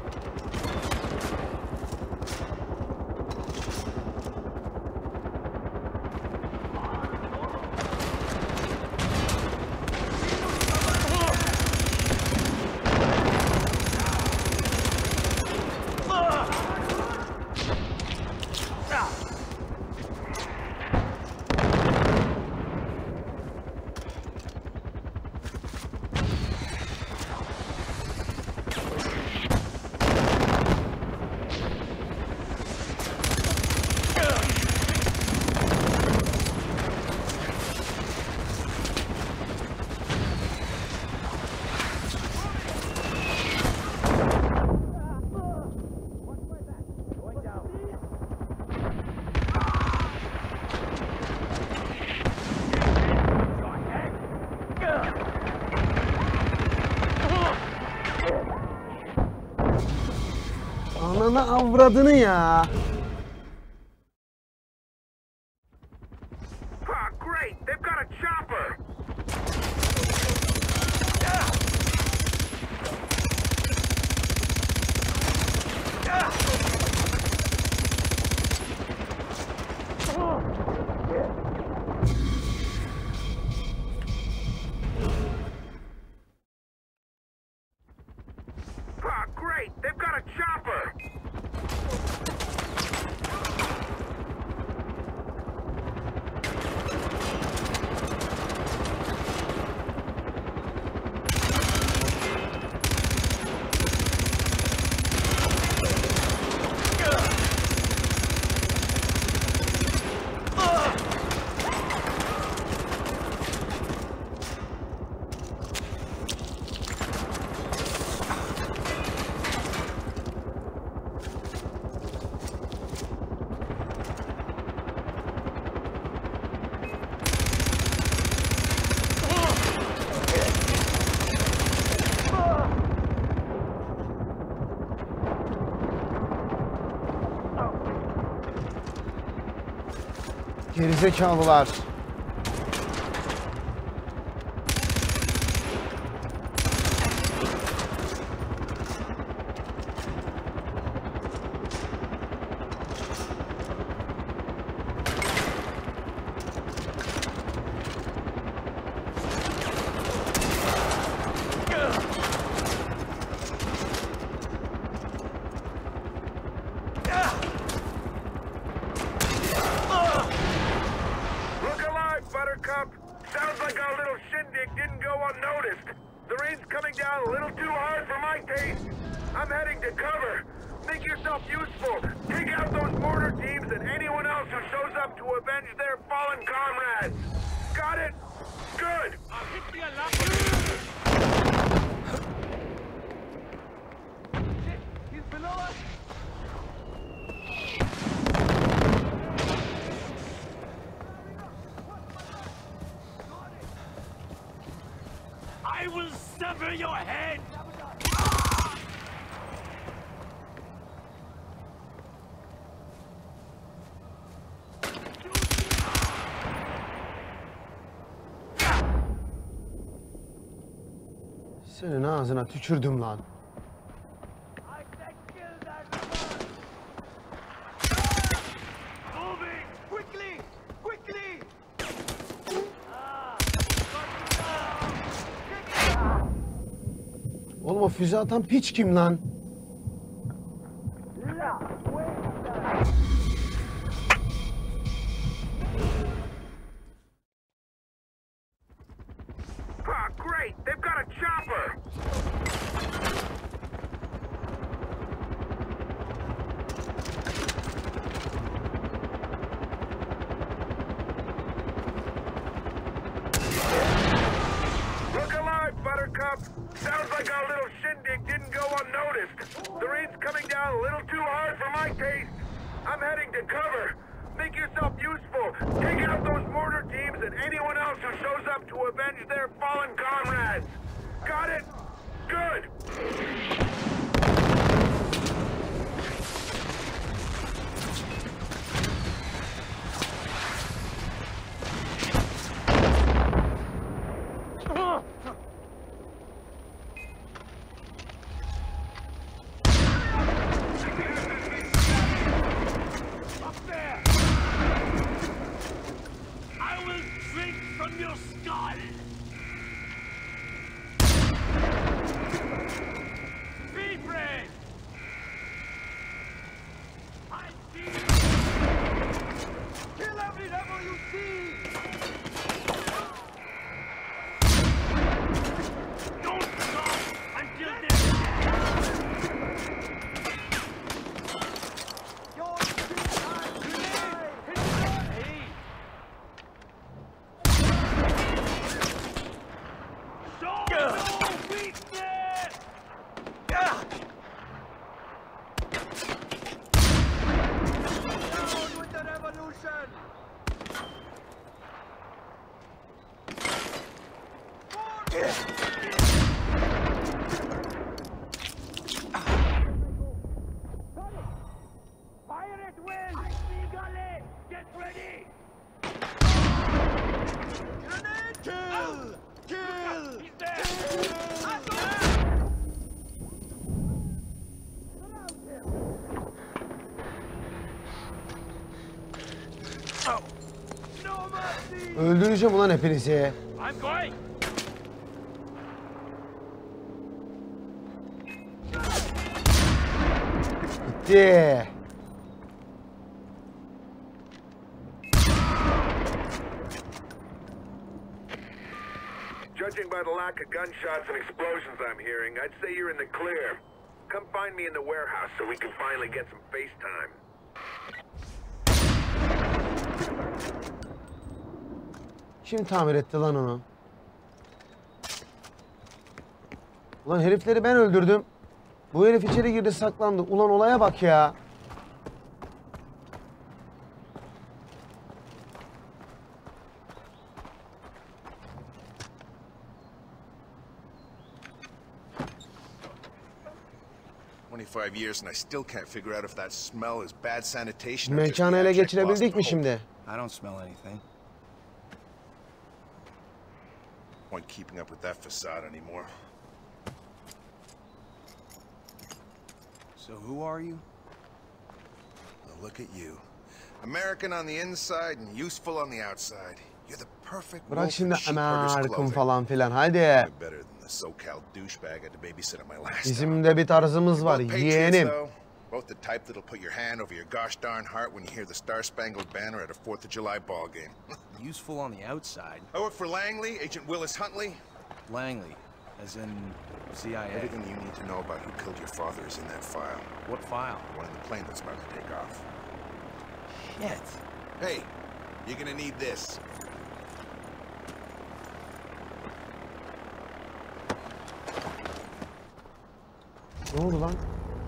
Ananı avradını ya. Ah, great! They've got a chopper! Ah, great! They've got a chopper! Gerizekalılar. Look alive, Buttercup! Sounds like our little shindig didn't go unnoticed. The rain's coming down a little too hard for my taste. I'm heading to cover. Make yourself useful. Take out those mortar teams and anyone else who shows up to avenge their fallen comrades. Got it? Good! He's below us! I will sever your head! Senin ağzına tükürdüm lan. I said kill that one! Moving! Quickly! Quickly! Oğlum o füze atan piç kim lan? Ah, great! They've got a chopper! Look alive, Buttercup! Sounds like our little shindig didn't go unnoticed. The rain's coming down a little too hard for my taste. I'm heading to cover. Make yourself useful. Take out those mortar teams and anyone else who shows up to avenge their fallen comrades. Got it? Good! öldüreceğim ulan hepinizi. I'm going. Gitti. Judging by the lack of gunshots and explosions I'm hearing, I'd say you're in the clear. Come find me in the warehouse so we can finally get some FaceTime. Kim tamir etti lan onu? Ulan herifleri ben öldürdüm. Bu herif içeri girdi, saklandı. Ulan olaya bak ya. Years and I still can't figure out if that smell is bad sanitation or just Mekanı the ele abject geçirebildik loss mi of hope. şimdi? I don't smell anything. Point keeping up with that facade anymore. So who are you? Well, look at you. American on the inside and useful on the outside. You're the perfect Bırak wolf şimdi in sheepherder's Amerikan clothing. falan filan. Hadi. Better than the SoCal douchebag at the babysitter my last time. Bizim de bir tarzımız var. Both patriots, Yeğenim. though. Both the type that'll put your hand over your gosh darn heart when you hear the Star-Spangled Banner at a 4th of July ball game. Useful on the outside. I work for Langley, Agent Willis Huntley. Langley, as in CIA. Everything you need to know about who killed your father is in that file. What file? One in the plane that's about to take off. Shit. Hey, you're gonna need this. Ne oldu lan?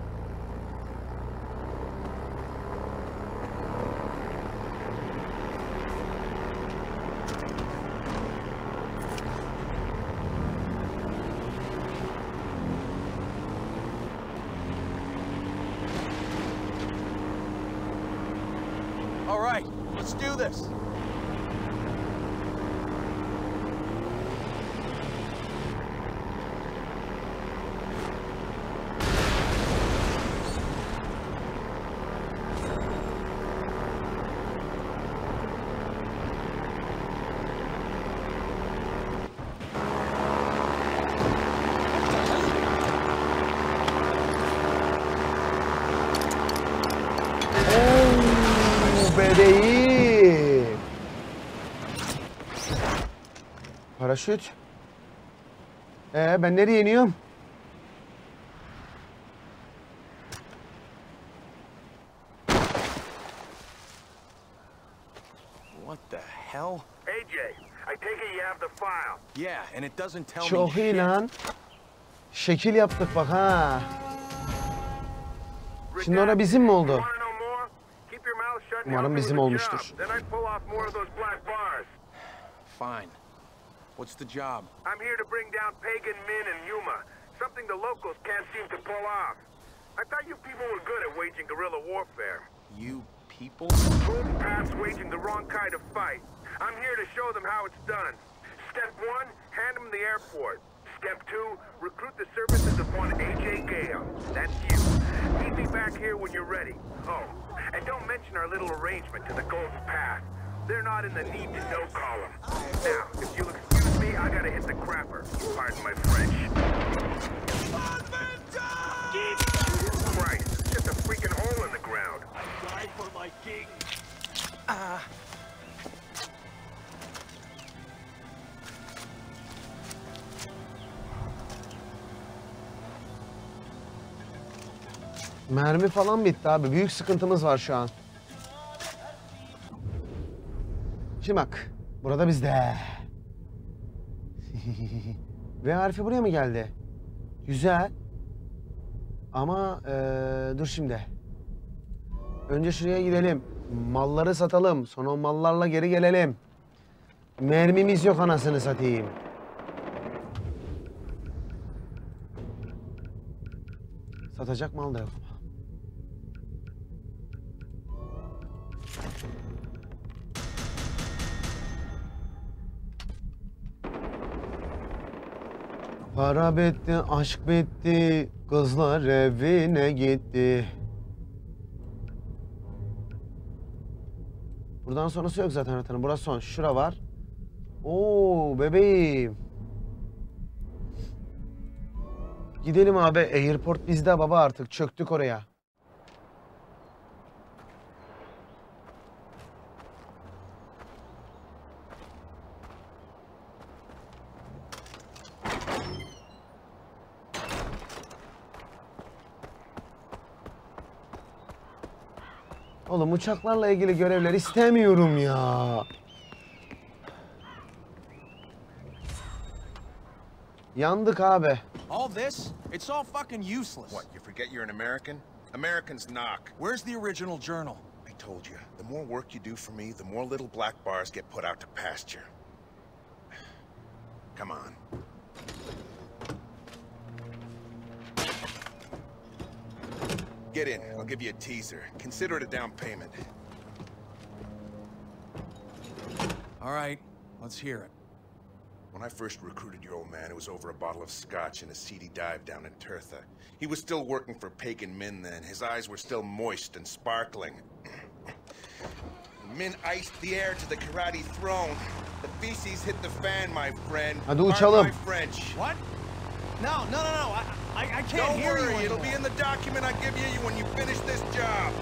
All right, let's do this. Bebeğim. Paraşüt. Ben nereye iniyorum? What the hell? AJ, I take it you have the file. Yeah, and it doesn't tell me Çok iyi shit. lan. Şekil yaptık bak ha. Şimdi ona bizim mi oldu? Umarım bizim olmuştur. Fine. What's the job? I'm here to bring down Pagan, Min, and Yuma. Something the locals can't seem to pull off. I thought you people were good at waging guerrilla warfare. You people? Golden Path's waging the wrong kind of fight. I'm here to show them how it's done. Step 1, hand them the airport. Step 2, recruit the services of one AJ Gale. That's you. Meet me back here when you're ready. Oh, and don't mention our little arrangement to the Golden Path. They're not in the need-to-know column. Now, if you'll excuse me, I gotta hit the crapper. Pardon my French. Christ, just a freaking hole in the ground. I died for my king. Mermi falan bitti abi. Büyük sıkıntımız var şu an. Şimdi bak. Burada bizde. V harfi buraya mı geldi? Güzel. Ama dur şimdi. Önce şuraya gidelim. Malları satalım. Sonra o mallarla geri gelelim. Mermimiz yok anasını satayım. Satacak mal da yok. Para bitti, aşk bitti, kızlar evine gitti. Buradan sonrası yok zaten haritanın. Burası son. Şura var. Oo bebeğim. Gidelim abi. Airport bizde baba artık. Çöktük oraya. Oğlum uçaklarla ilgili görevler istemiyorum ya. Yandık abi. All this? It's all fucking useless. What, you forget you're an American? Americans knock. Where's the original journal? I told you, the more work you do for me, the more little black bars get put out to pasture. Come on. Get in. I'll give you a teaser. Consider it a down payment. All right, let's hear it. When I first recruited your old man, it was over a bottle of scotch and a seedy dive down in Tirtha. He was still working for Pagan Min then. His eyes were still moist and sparkling. Min iced the heir to the karate throne. The feces hit the fan, my friend. Hadi Pardon uçalım. my French. What? No. I can't Don't hear worry, you it'll be in the document I give you when you finish this job.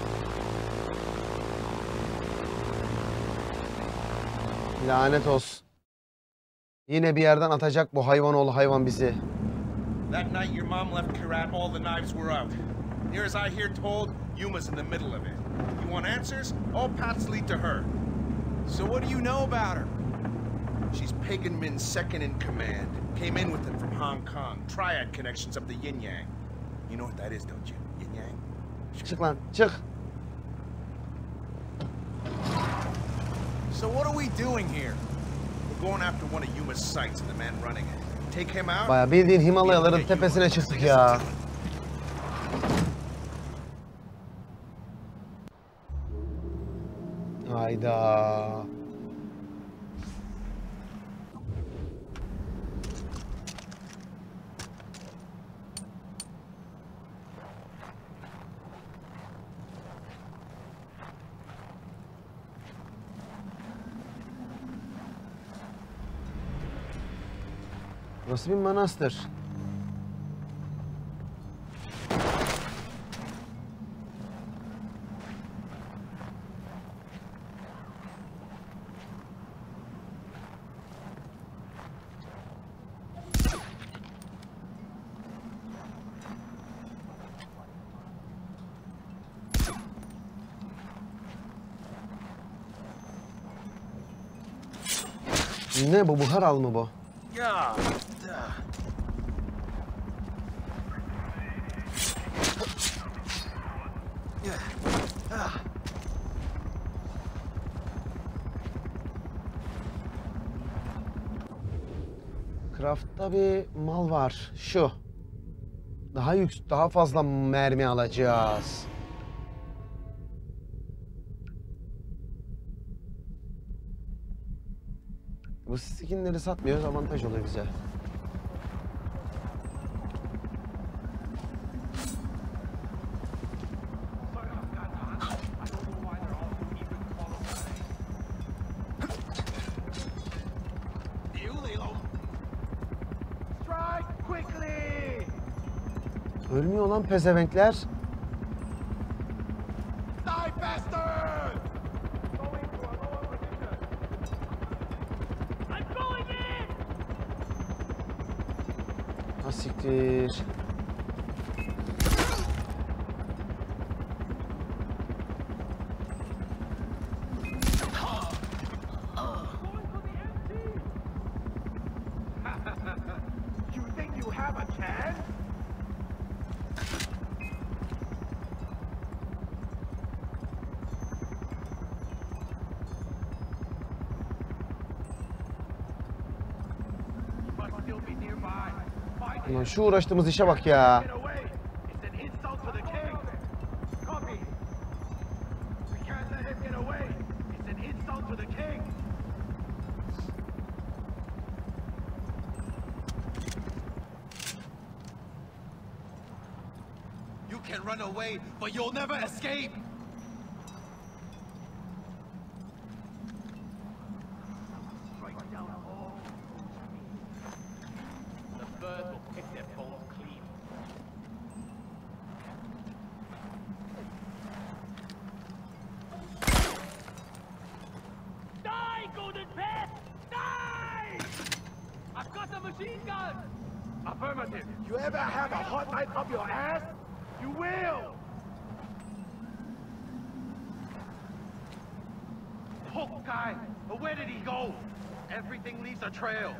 Lanet olsun. Yine bir yerden atacak bu hayvan oğlu hayvan bizi. That night your mom left Karat, all the knives were out. Near as I hear told, Yuma's in the middle of it. You want answers? All paths lead to her. So what do you know about her? She's Pagan Min's second in command. Came in with him from Hong Kong. Triad connections up the yin yang. You know what that is, don't you? Yin yang? Çık lan çık. So what are we doing here? We're going after one of Yuma's sites and the man running it. Take him out. Baya bildiğin Himalayaların tepesine çıktık ya. Hayda. Burası bir manastır. Ne bu, buhar al mı bu? Ya. Craft'ta bir mal var. Şu. Daha fazla mermi alacağız. Bu skinleri satmıyoruz, avantaj oluyor bize. Ölmüyor lan pezevenkler. Ha siktir. You think you have a chance? You must still be nearby. Find Ulan şu uğraştığımız işe bak ya. Get away. It's an insult to the king. Copy. We can't let him get away. It's an insult to the king. You can run away, but you'll never escape. Strike down all Hit their balls clean. Die, Golden Pet! Die! I've got a machine gun! Affirmative. You ever have a hot knife up your ass? You will! Hook guy! Where did he go? Everything leaves a trail.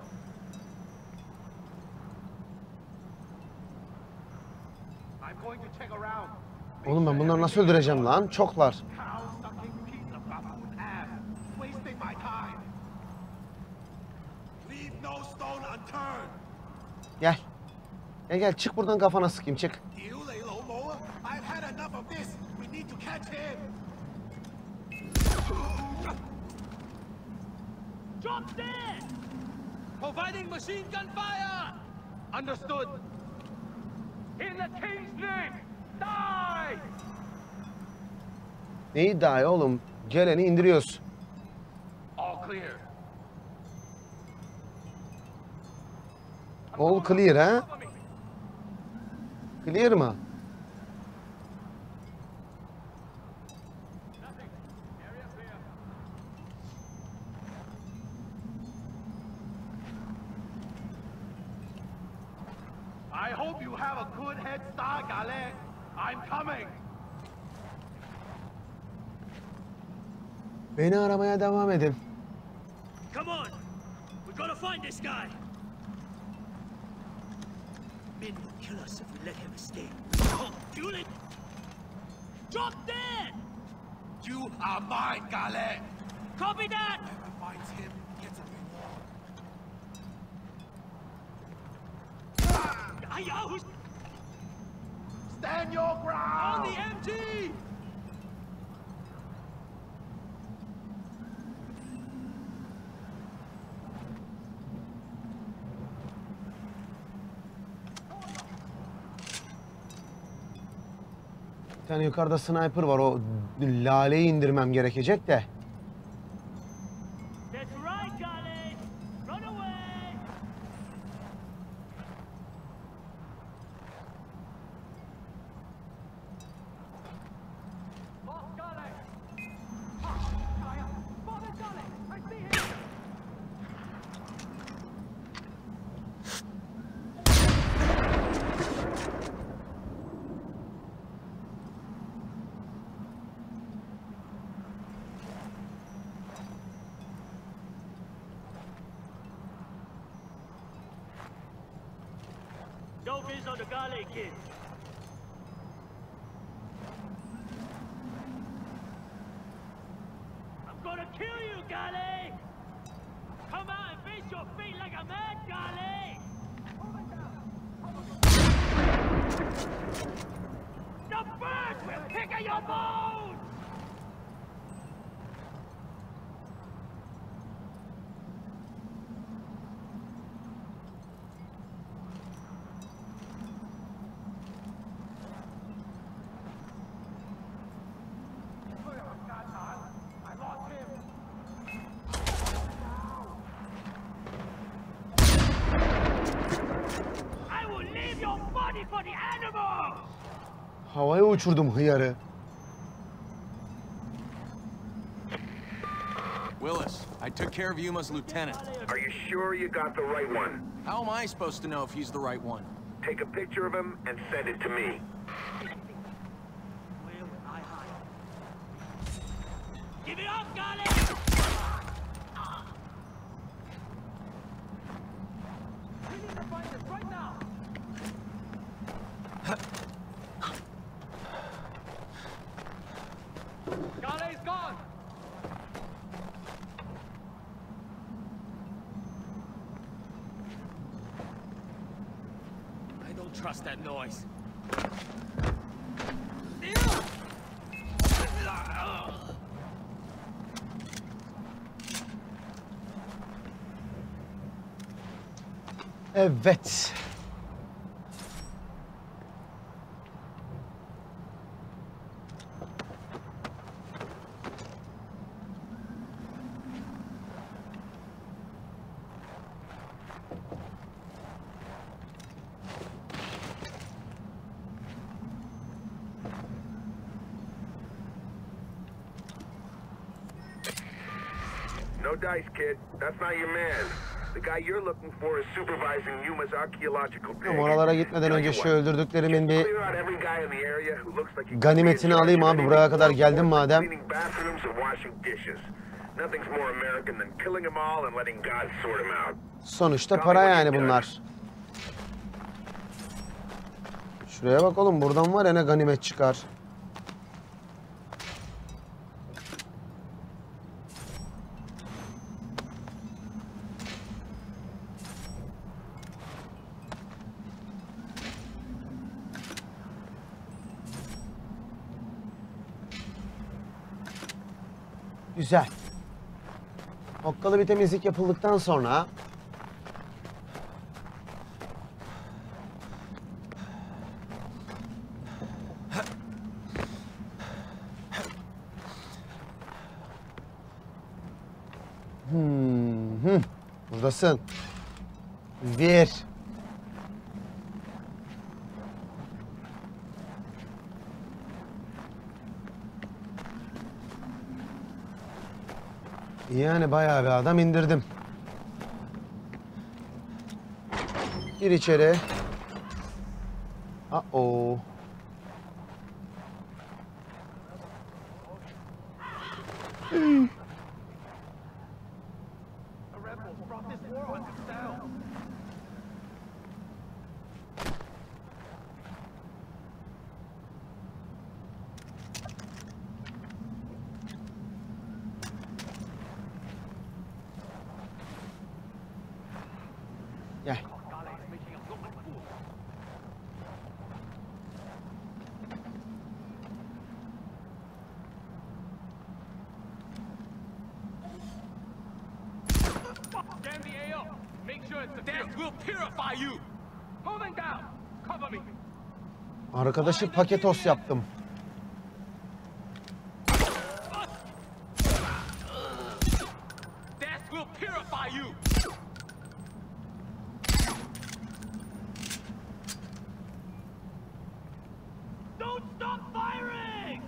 I'm going to check around. Oğlum ben bunları nasıl öldüreceğim lan? Çoklar. Cow-sucking piece of buffoon ass. Wasting my time. Leave no stone unturned. Gel. Gel çık buradan, kafana sıkayım, çık. You lay low, Moa. I've had enough of this. We need to catch him. Drop dead! Providing machine gun fire! Understood. In the King's name, die! Neyi daha iyi oğlum? Geleni indiriyoruz. All clear. All clear ha? Clear mı? I hope you have a good head start, Gale. I'm coming. Beni aramaya devam edin. Come on. We gotta find this guy. Min will kill us if we let him escape. Oh, fuel it. Drop dead. You are mine, Gale. Copy that. Whoever finds him gets a reward. Stand your ground. On the MG. Bir tane yukarıda sniper var, o laleyi indirmem gerekecek de. That's right, Gale. Run away. Lost Gale. Father Gale, I see him. No biz on the Gale kid. I'm gonna kill you, Gale! Come out and face your fate like a man, Gale! The birds will pick at your bones! I lost him. I will leave your body for the animals. Havaya uçurdum hıyarı. Willis, I took care of Yuma's lieutenant. Are you sure you got the right one? How am I supposed to know if he's the right one? Take a picture of him and send it to me. Where will I hide? Give it up, Gale! We need to find this right now. Gale's gone. I don't trust that noise. Evet. No dice, kid. That's not your man. The guy you're looking for is supervising Yuma's archaeological dig. Ama oralara gitmeden önce şu öldürdüklerimin bir Clear out every guy in the area who looks like he ganimetini alayım abi, buraya kadar geldim madem. cleaning bathrooms and washing dishes. Nothing's more American than killing them all and letting God sort them out. Sonuçta para yani bunlar. Şuraya bak oğlum, buradan var ya ne ganimet çıkar. Güzel. Okkalı bir temizlik yapıldıktan sonra buradasın. Bir. Yani bayağı bir adam indirdim. Gir içeri. Uh-oh. Gel. Stand the A up. Make sure it's secure. Death will purify you. Holding down. Cover me. Arkadaşı paketos yaptım. Death will purify you. Don't stop firing!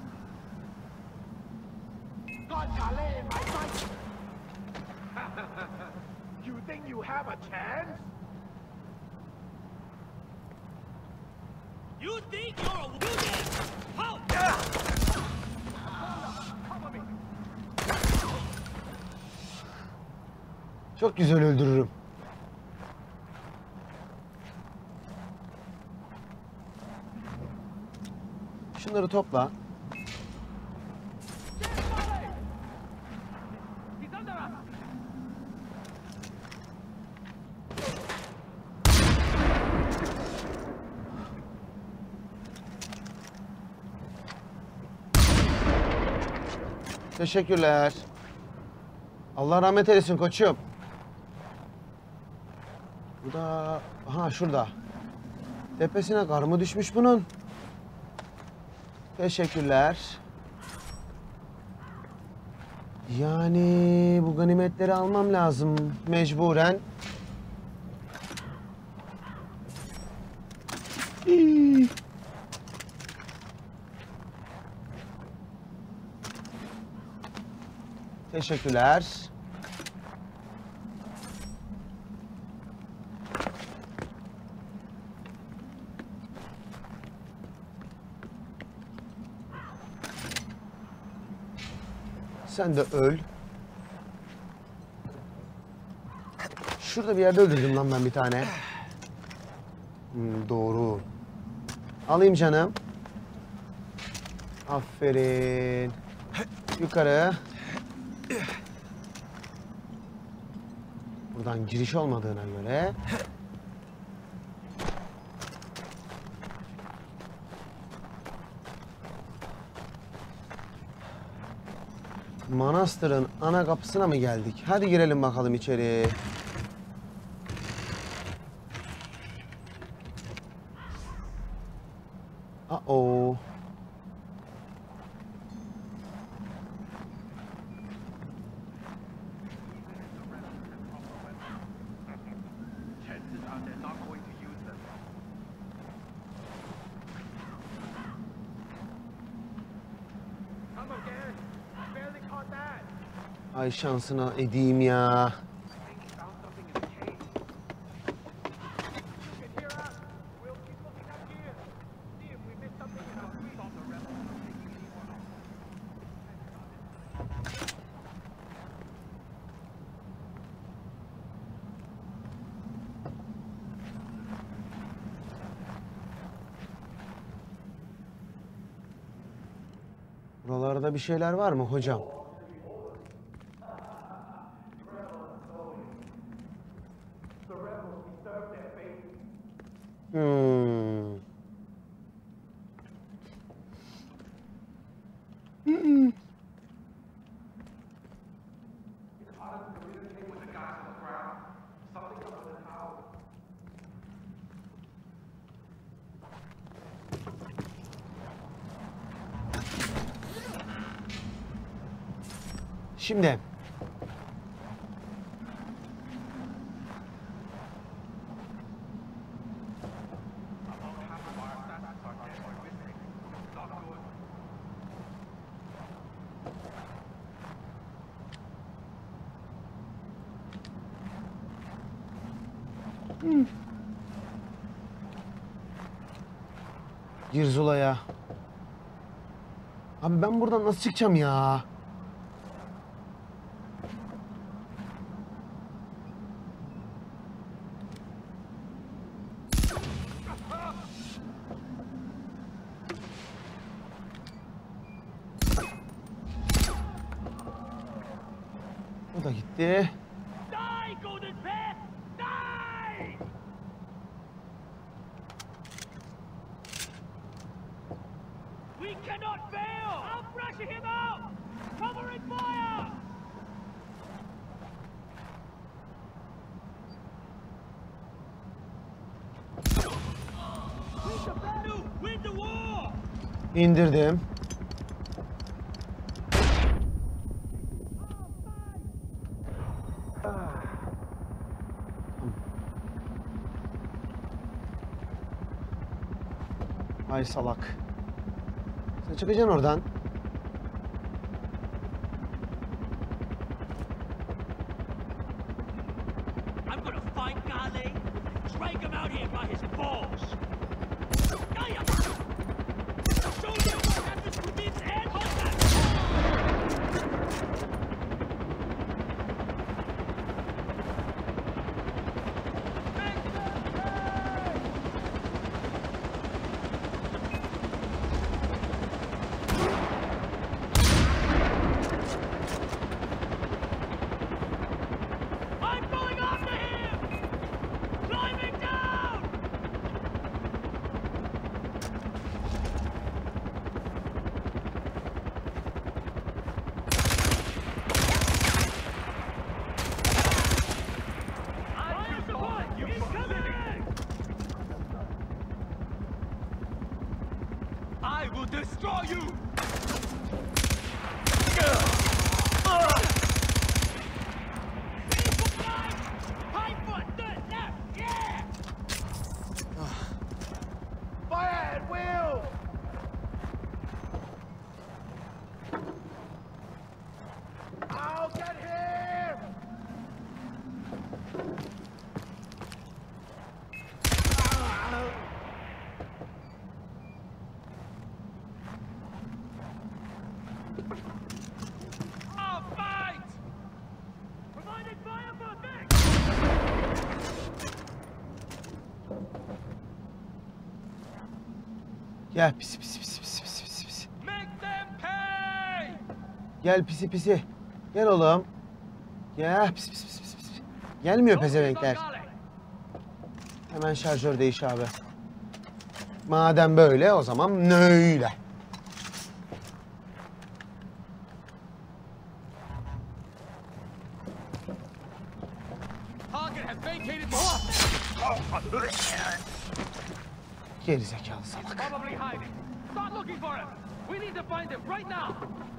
You think you have a chance? You think you're a woman? How? Cover me. Çok güzel öldürürüm. Şunları topla. He's under us. Teşekkürler. Allah rahmet eylesin koçum. Bu da... Aha şurada. Tepesine kar mı düşmüş bunun? Teşekkürler. Yani bu ganimetleri almam lazım mecburen. İyi. Teşekkürler. Sen de öl. Şurada bir yerde öldürdüm lan ben bir tane. Doğru. Alayım canım. Aferin. Yukarı. Buradan giriş olmadığına göre. Manastırın ana kapısına mı geldik? Hadi girelim bakalım içeri. Uh-oh. Chances are they're not going to use them. Come again. Barely caught that. Ay şansına edeyim ya. Buralarda bir şeyler var mı hocam? Şimdi gir Zula'ya. Abi ben buradan nasıl çıkacağım ya? O da gitti. Die, Golden Pair! Die! We cannot fail! I'll pressure him out! Cover and fire! Win the battle! Win the war! İndirdim. Ay salak. Sen çıkacaksın oradan. I'm gonna find Gale, drag him out here by his balls. Gaia! Show you what happens with this head hunter! I'm going after him! Climbing down! Fire support! He's coming! I will destroy you! Fire at will! I'll get him! I'll fight! Provided fire for Vic! Gel pisi pisi pisi pisi pisi pisi pisi. Make them pay! Gel pisi pisi. Gel oğlum. Gel pisi pisi pisi pisi pisi. Gelmiyor pezevenkler. Hemen şarjör değiş abi. Madem böyle o zaman öyle. Target has vacated Gerizekalı salak. Probably hiding. Start looking for him. We need to find him right now.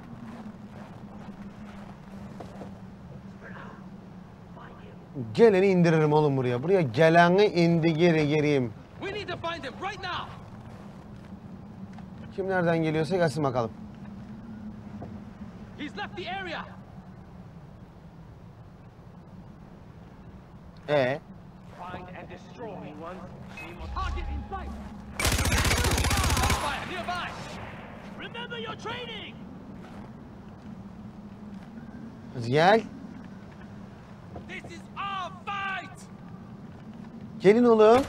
Geleni indiririm oğlum buraya. Buraya geleni indireyim. We need to find him right now. Kim nereden geliyorsa gelsin bakalım. He's left the area. Find and destroy ones. Target in sight. Fire nearby. Remember your training. Hadi gel. This is our fight. Gelin oğlum.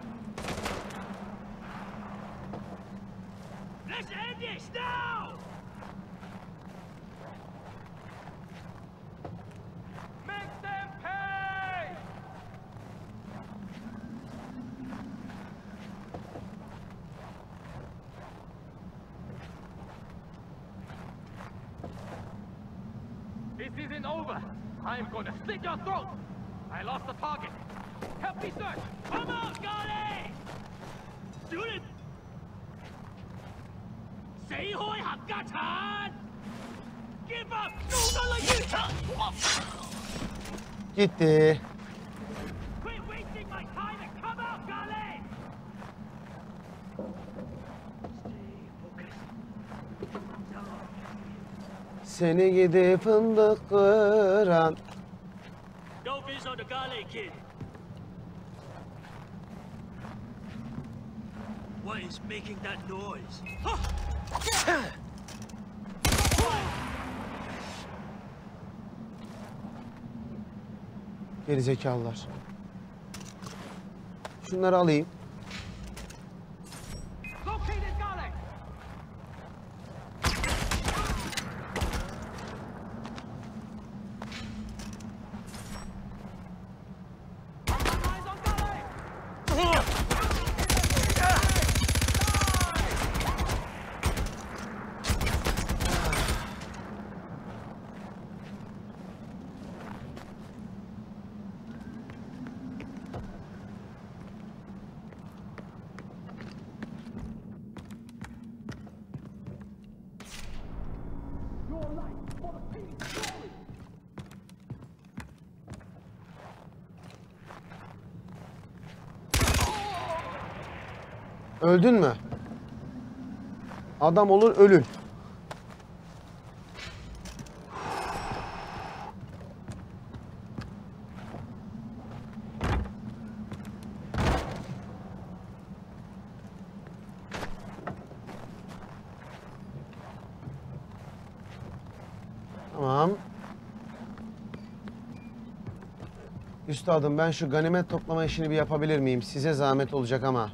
Let's end this now. Make them pay. This isn't over. I'm gonna slit your throat. I lost the target. Help me search. Come on, Golly! Shoot it! 死開冚家鏟 ！Give up！ 做得你完成！ Gitti. Quit wasting my time and come out, Golly! Stay focused. Seni gidi fındık kıran. No viz on the Golly, kid. What is making that noise? Gerizekalılar. Şunları alayım. Located Golly! Eyes on Golly! Öldün mü? Adam olur ölün. Tamam. Üstadım ben şu ganimet toplama işini bir yapabilir miyim? Size zahmet olacak ama.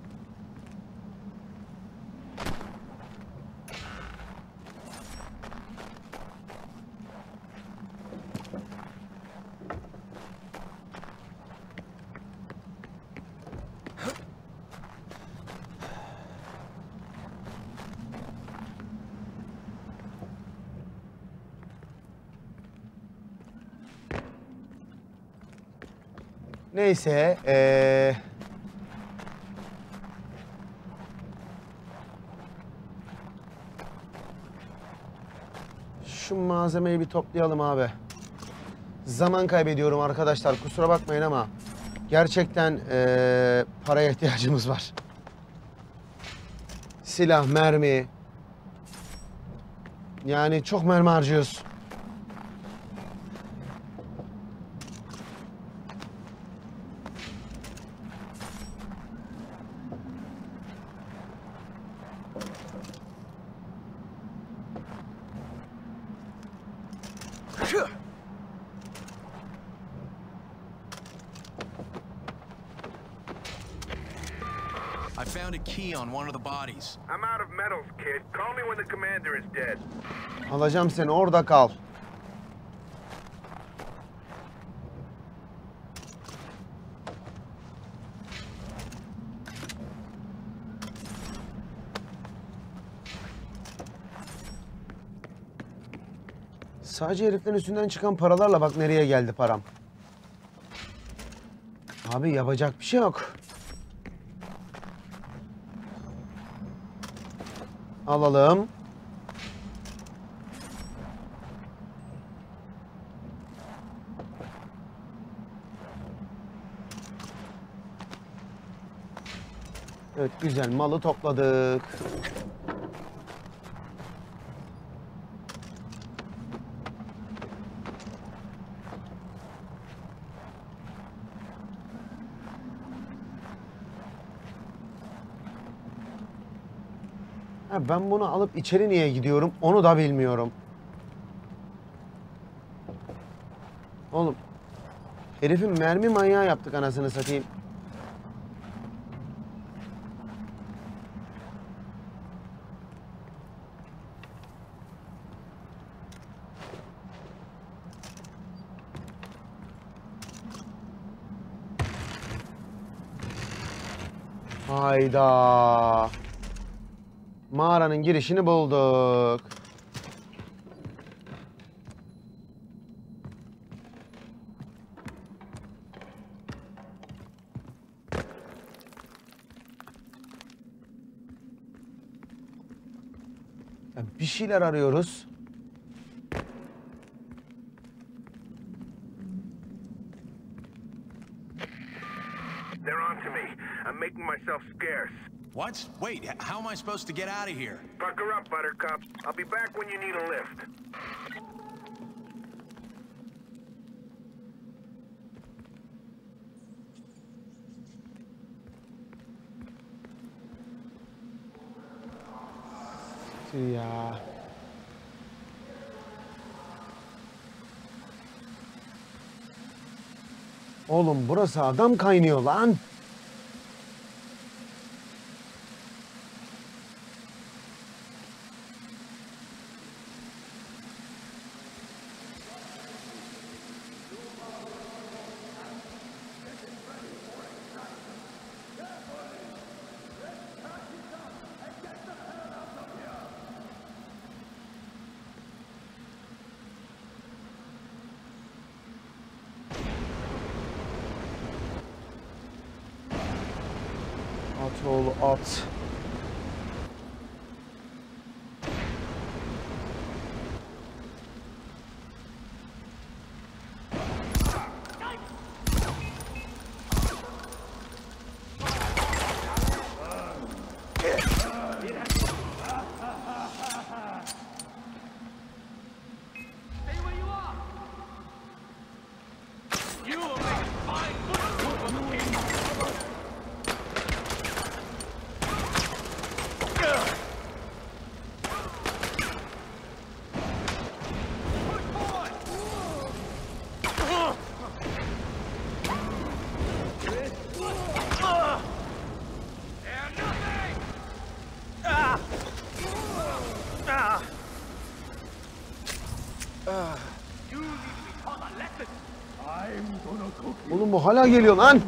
Neyse, şu malzemeyi bir toplayalım abi. Zaman kaybediyorum arkadaşlar, kusura bakmayın ama gerçekten paraya ihtiyacımız var. Silah, mermi. Yani çok mermi harcıyoruz. I found a key on one of the bodies. I'm out of metals, kid. Call me when the commander is dead. Alacağım seni, orada kal. Sadece heriflerin üstünden çıkan paralarla bak nereye geldi param. Abi yapacak bir şey yok. Alalım. Evet, güzel malı topladık. Ha, ben bunu alıp içeri niye gidiyorum onu da bilmiyorum. Oğlum. Herifin mermi manyağı yaptık anasını satayım. Hayda. Mağaranın girişini bulduk. Ya bir şeyler arıyoruz. They're onto me. I'm making myself scarce. What? Wait, how am I supposed to get out of here? Pucker up, Buttercup. I'll be back when you need a lift. Ya. Oğlum burası adam kaynıyor lan. At oğlu at. Oğlum bu hala geliyor lan.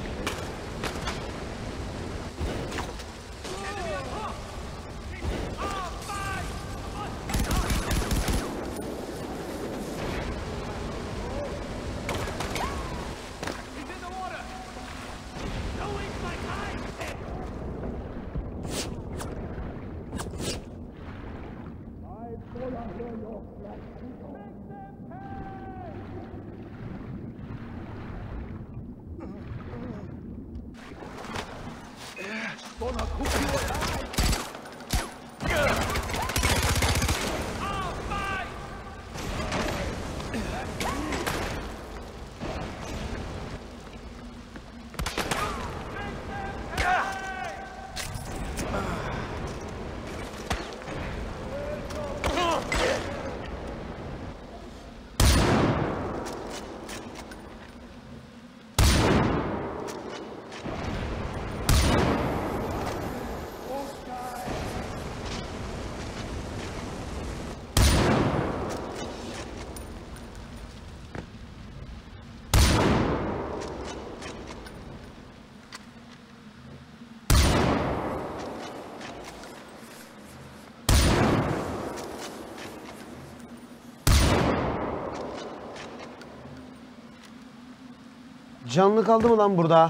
Canlı kaldı mı lan burada?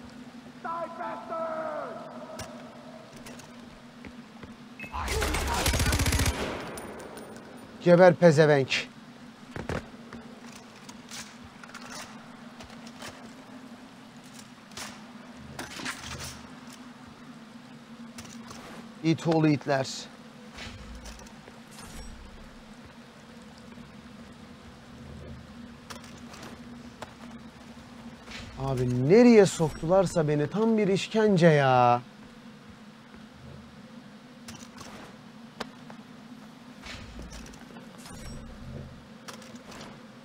Geber pezevenk. İt oğlu itler. Abi nereye soktularsa beni tam bir işkence ya.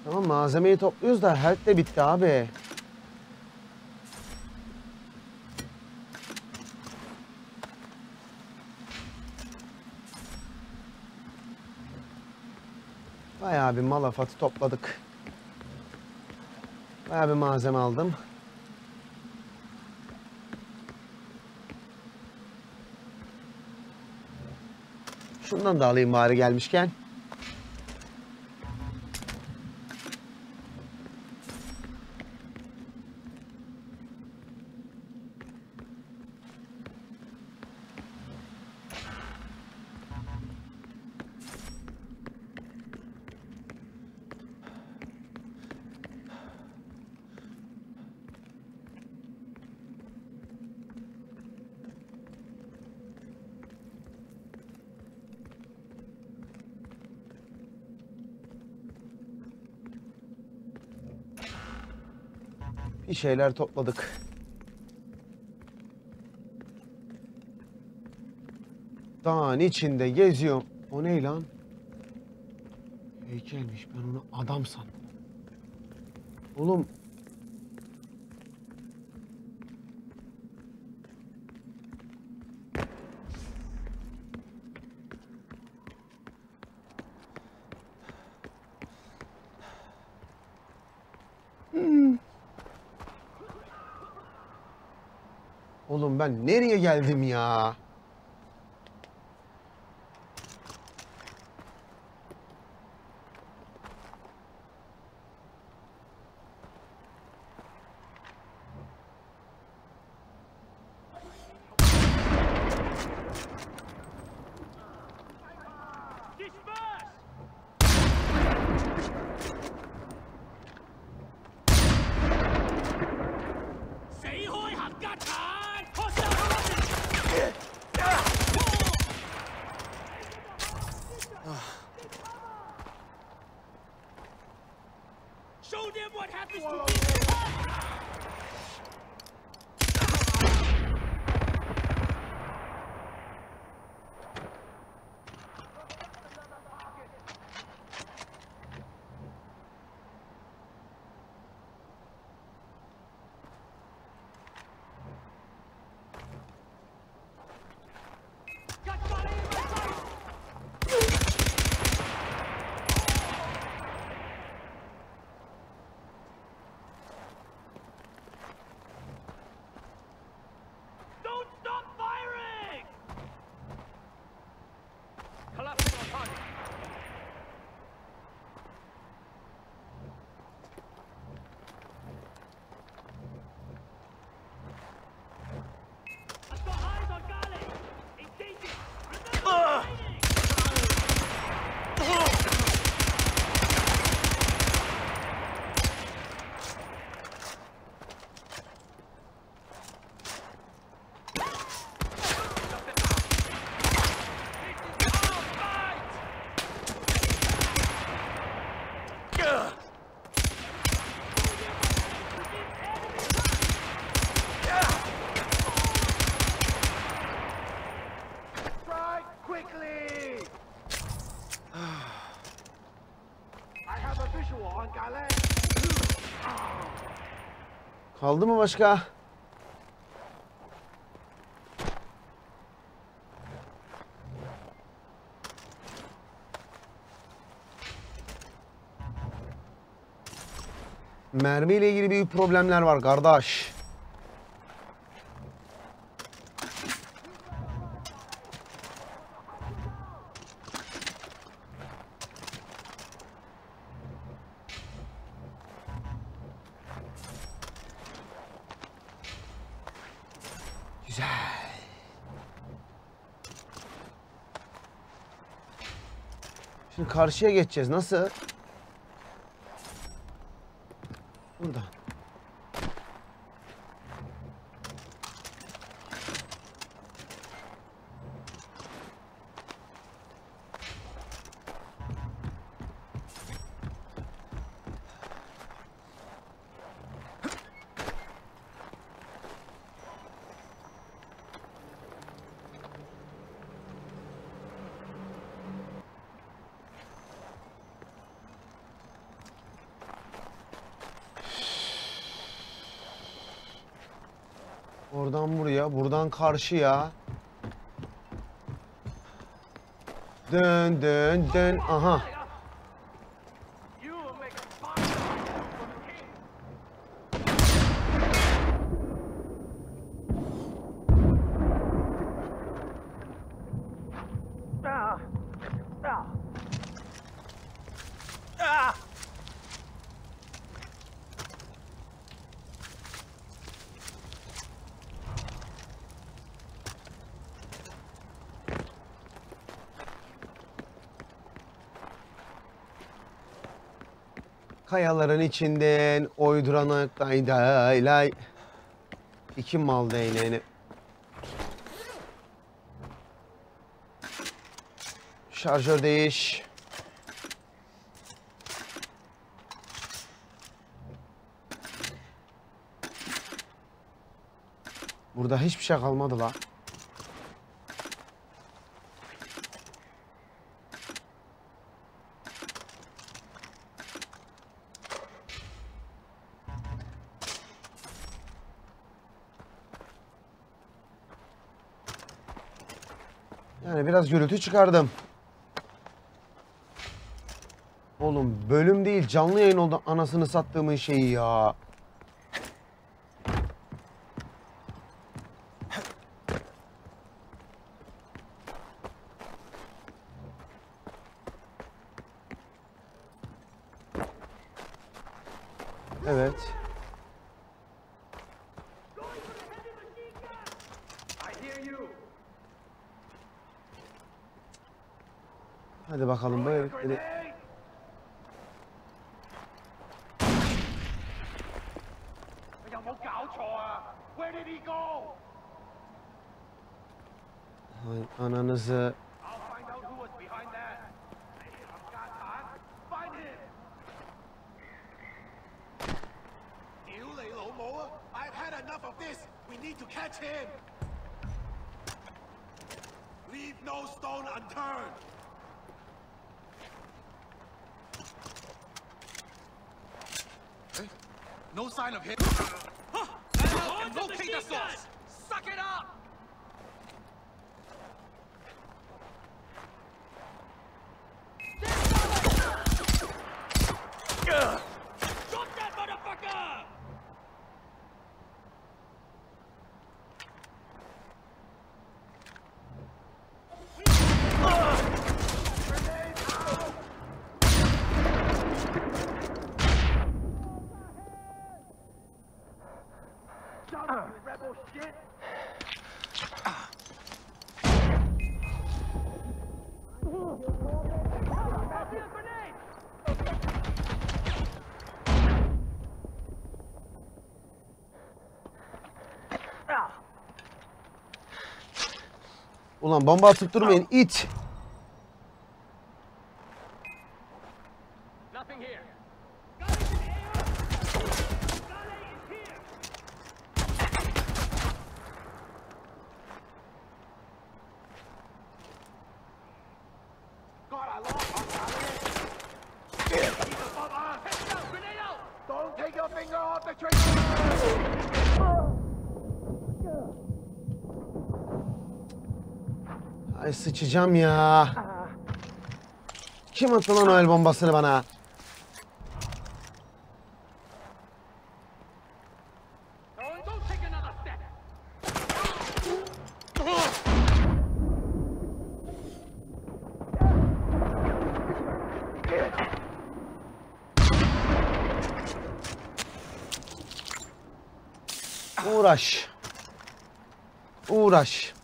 Tamam, malzemeyi topluyoruz da health de bitti abi. Bayağı bir malafatı topladık. Bayağı bir malzeme aldım. Şundan da alayım bari gelmişken. Bir şeyler topladık. Dağın içinde geziyorum. O ne lan? Heykelmiş. Ben onu adam sandım. Oğlum. Oğlum ben nereye geldim ya? Show them what happens to people. Don't stop firing! Collapsing on target. I've got eyes on Gali! Engaging! Remember strike quickly! I have a visual on Gali. Kaldı mı başka? Mermiyle ilgili büyük problemler var kardeş. Güzel. Şimdi karşıya geçeceğiz. Nasıl? Buradan. Oradan buraya, buradan karşıya. Dön dön dön. Aha. Kayaların içinden oyduranı kaydaylay. İki mal değneğini. Şarjör değiş. Burada hiçbir şey kalmadı la. Yani biraz gürültü çıkardım. Oğlum bölüm değil canlı yayın oldu anasını sattığımın şeyi ya. Evet. Hadi bakalım bu herifleri. Hay ananızı. I've had enough of this. We need to catch him. Leave no stone unturned. No sign of him. And locate the source. Suck it up. Drop that motherfucker! Rebel shit. Ulan bomba atıp durmayın it. Nothing here. God, I lost our Keep above us. Heads out, grenade out! Don't take your finger off the trigger. Ay sıçacağım ya. Kim attı lan o el bombasını bana? Don't take another step. Uğraş. Uğraş.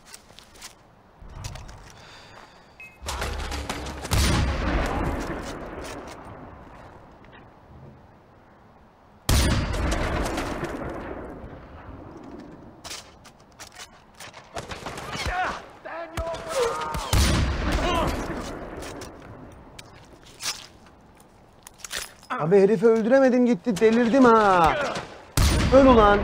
Abi herifi öldüremedim gitti delirdim ha. Öl ulan.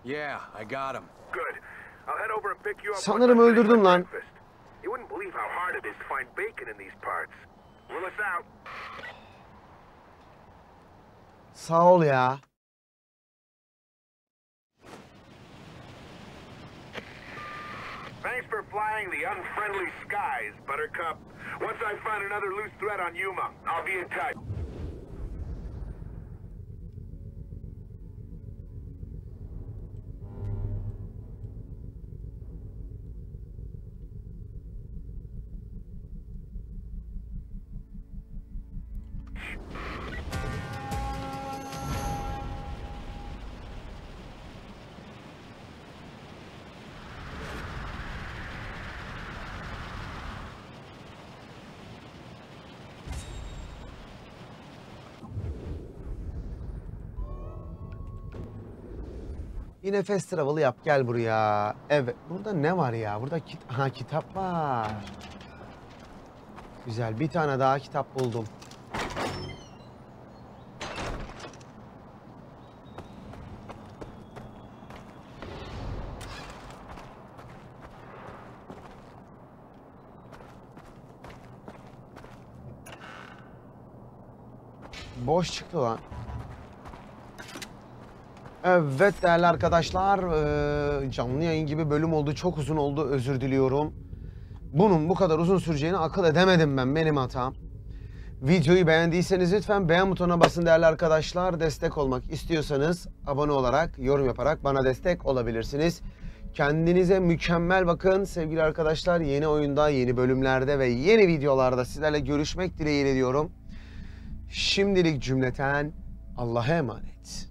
Yeah, I got him. Good. I'll head over and pick you up. Sanırım öldürdüm lan. You wouldn't believe how hard it is to find bacon in these parts. Willis out. Sağ ol ya. Thanks for flying the unfriendly skies, Buttercup. Once I find another loose thread on Yuma, I'll be in touch. Yine fast travel yap, gel buraya. Evet, burada ne var ya? Burada kitap var. Güzel, bir tane daha kitap buldum. Boş çıktı lan. Evet değerli arkadaşlar, canlı yayın gibi bölüm oldu, çok uzun oldu, özür diliyorum. Bunun bu kadar uzun süreceğini akıl edemedim ben, benim hatam. Videoyu beğendiyseniz lütfen beğen butonuna basın değerli arkadaşlar. Destek olmak istiyorsanız abone olarak, yorum yaparak bana destek olabilirsiniz. Kendinize mükemmel bakın sevgili arkadaşlar. Yeni oyunda, yeni bölümlerde ve yeni videolarda sizlerle görüşmek dileğiyle diyorum. Şimdilik cümleten Allah'a emanet.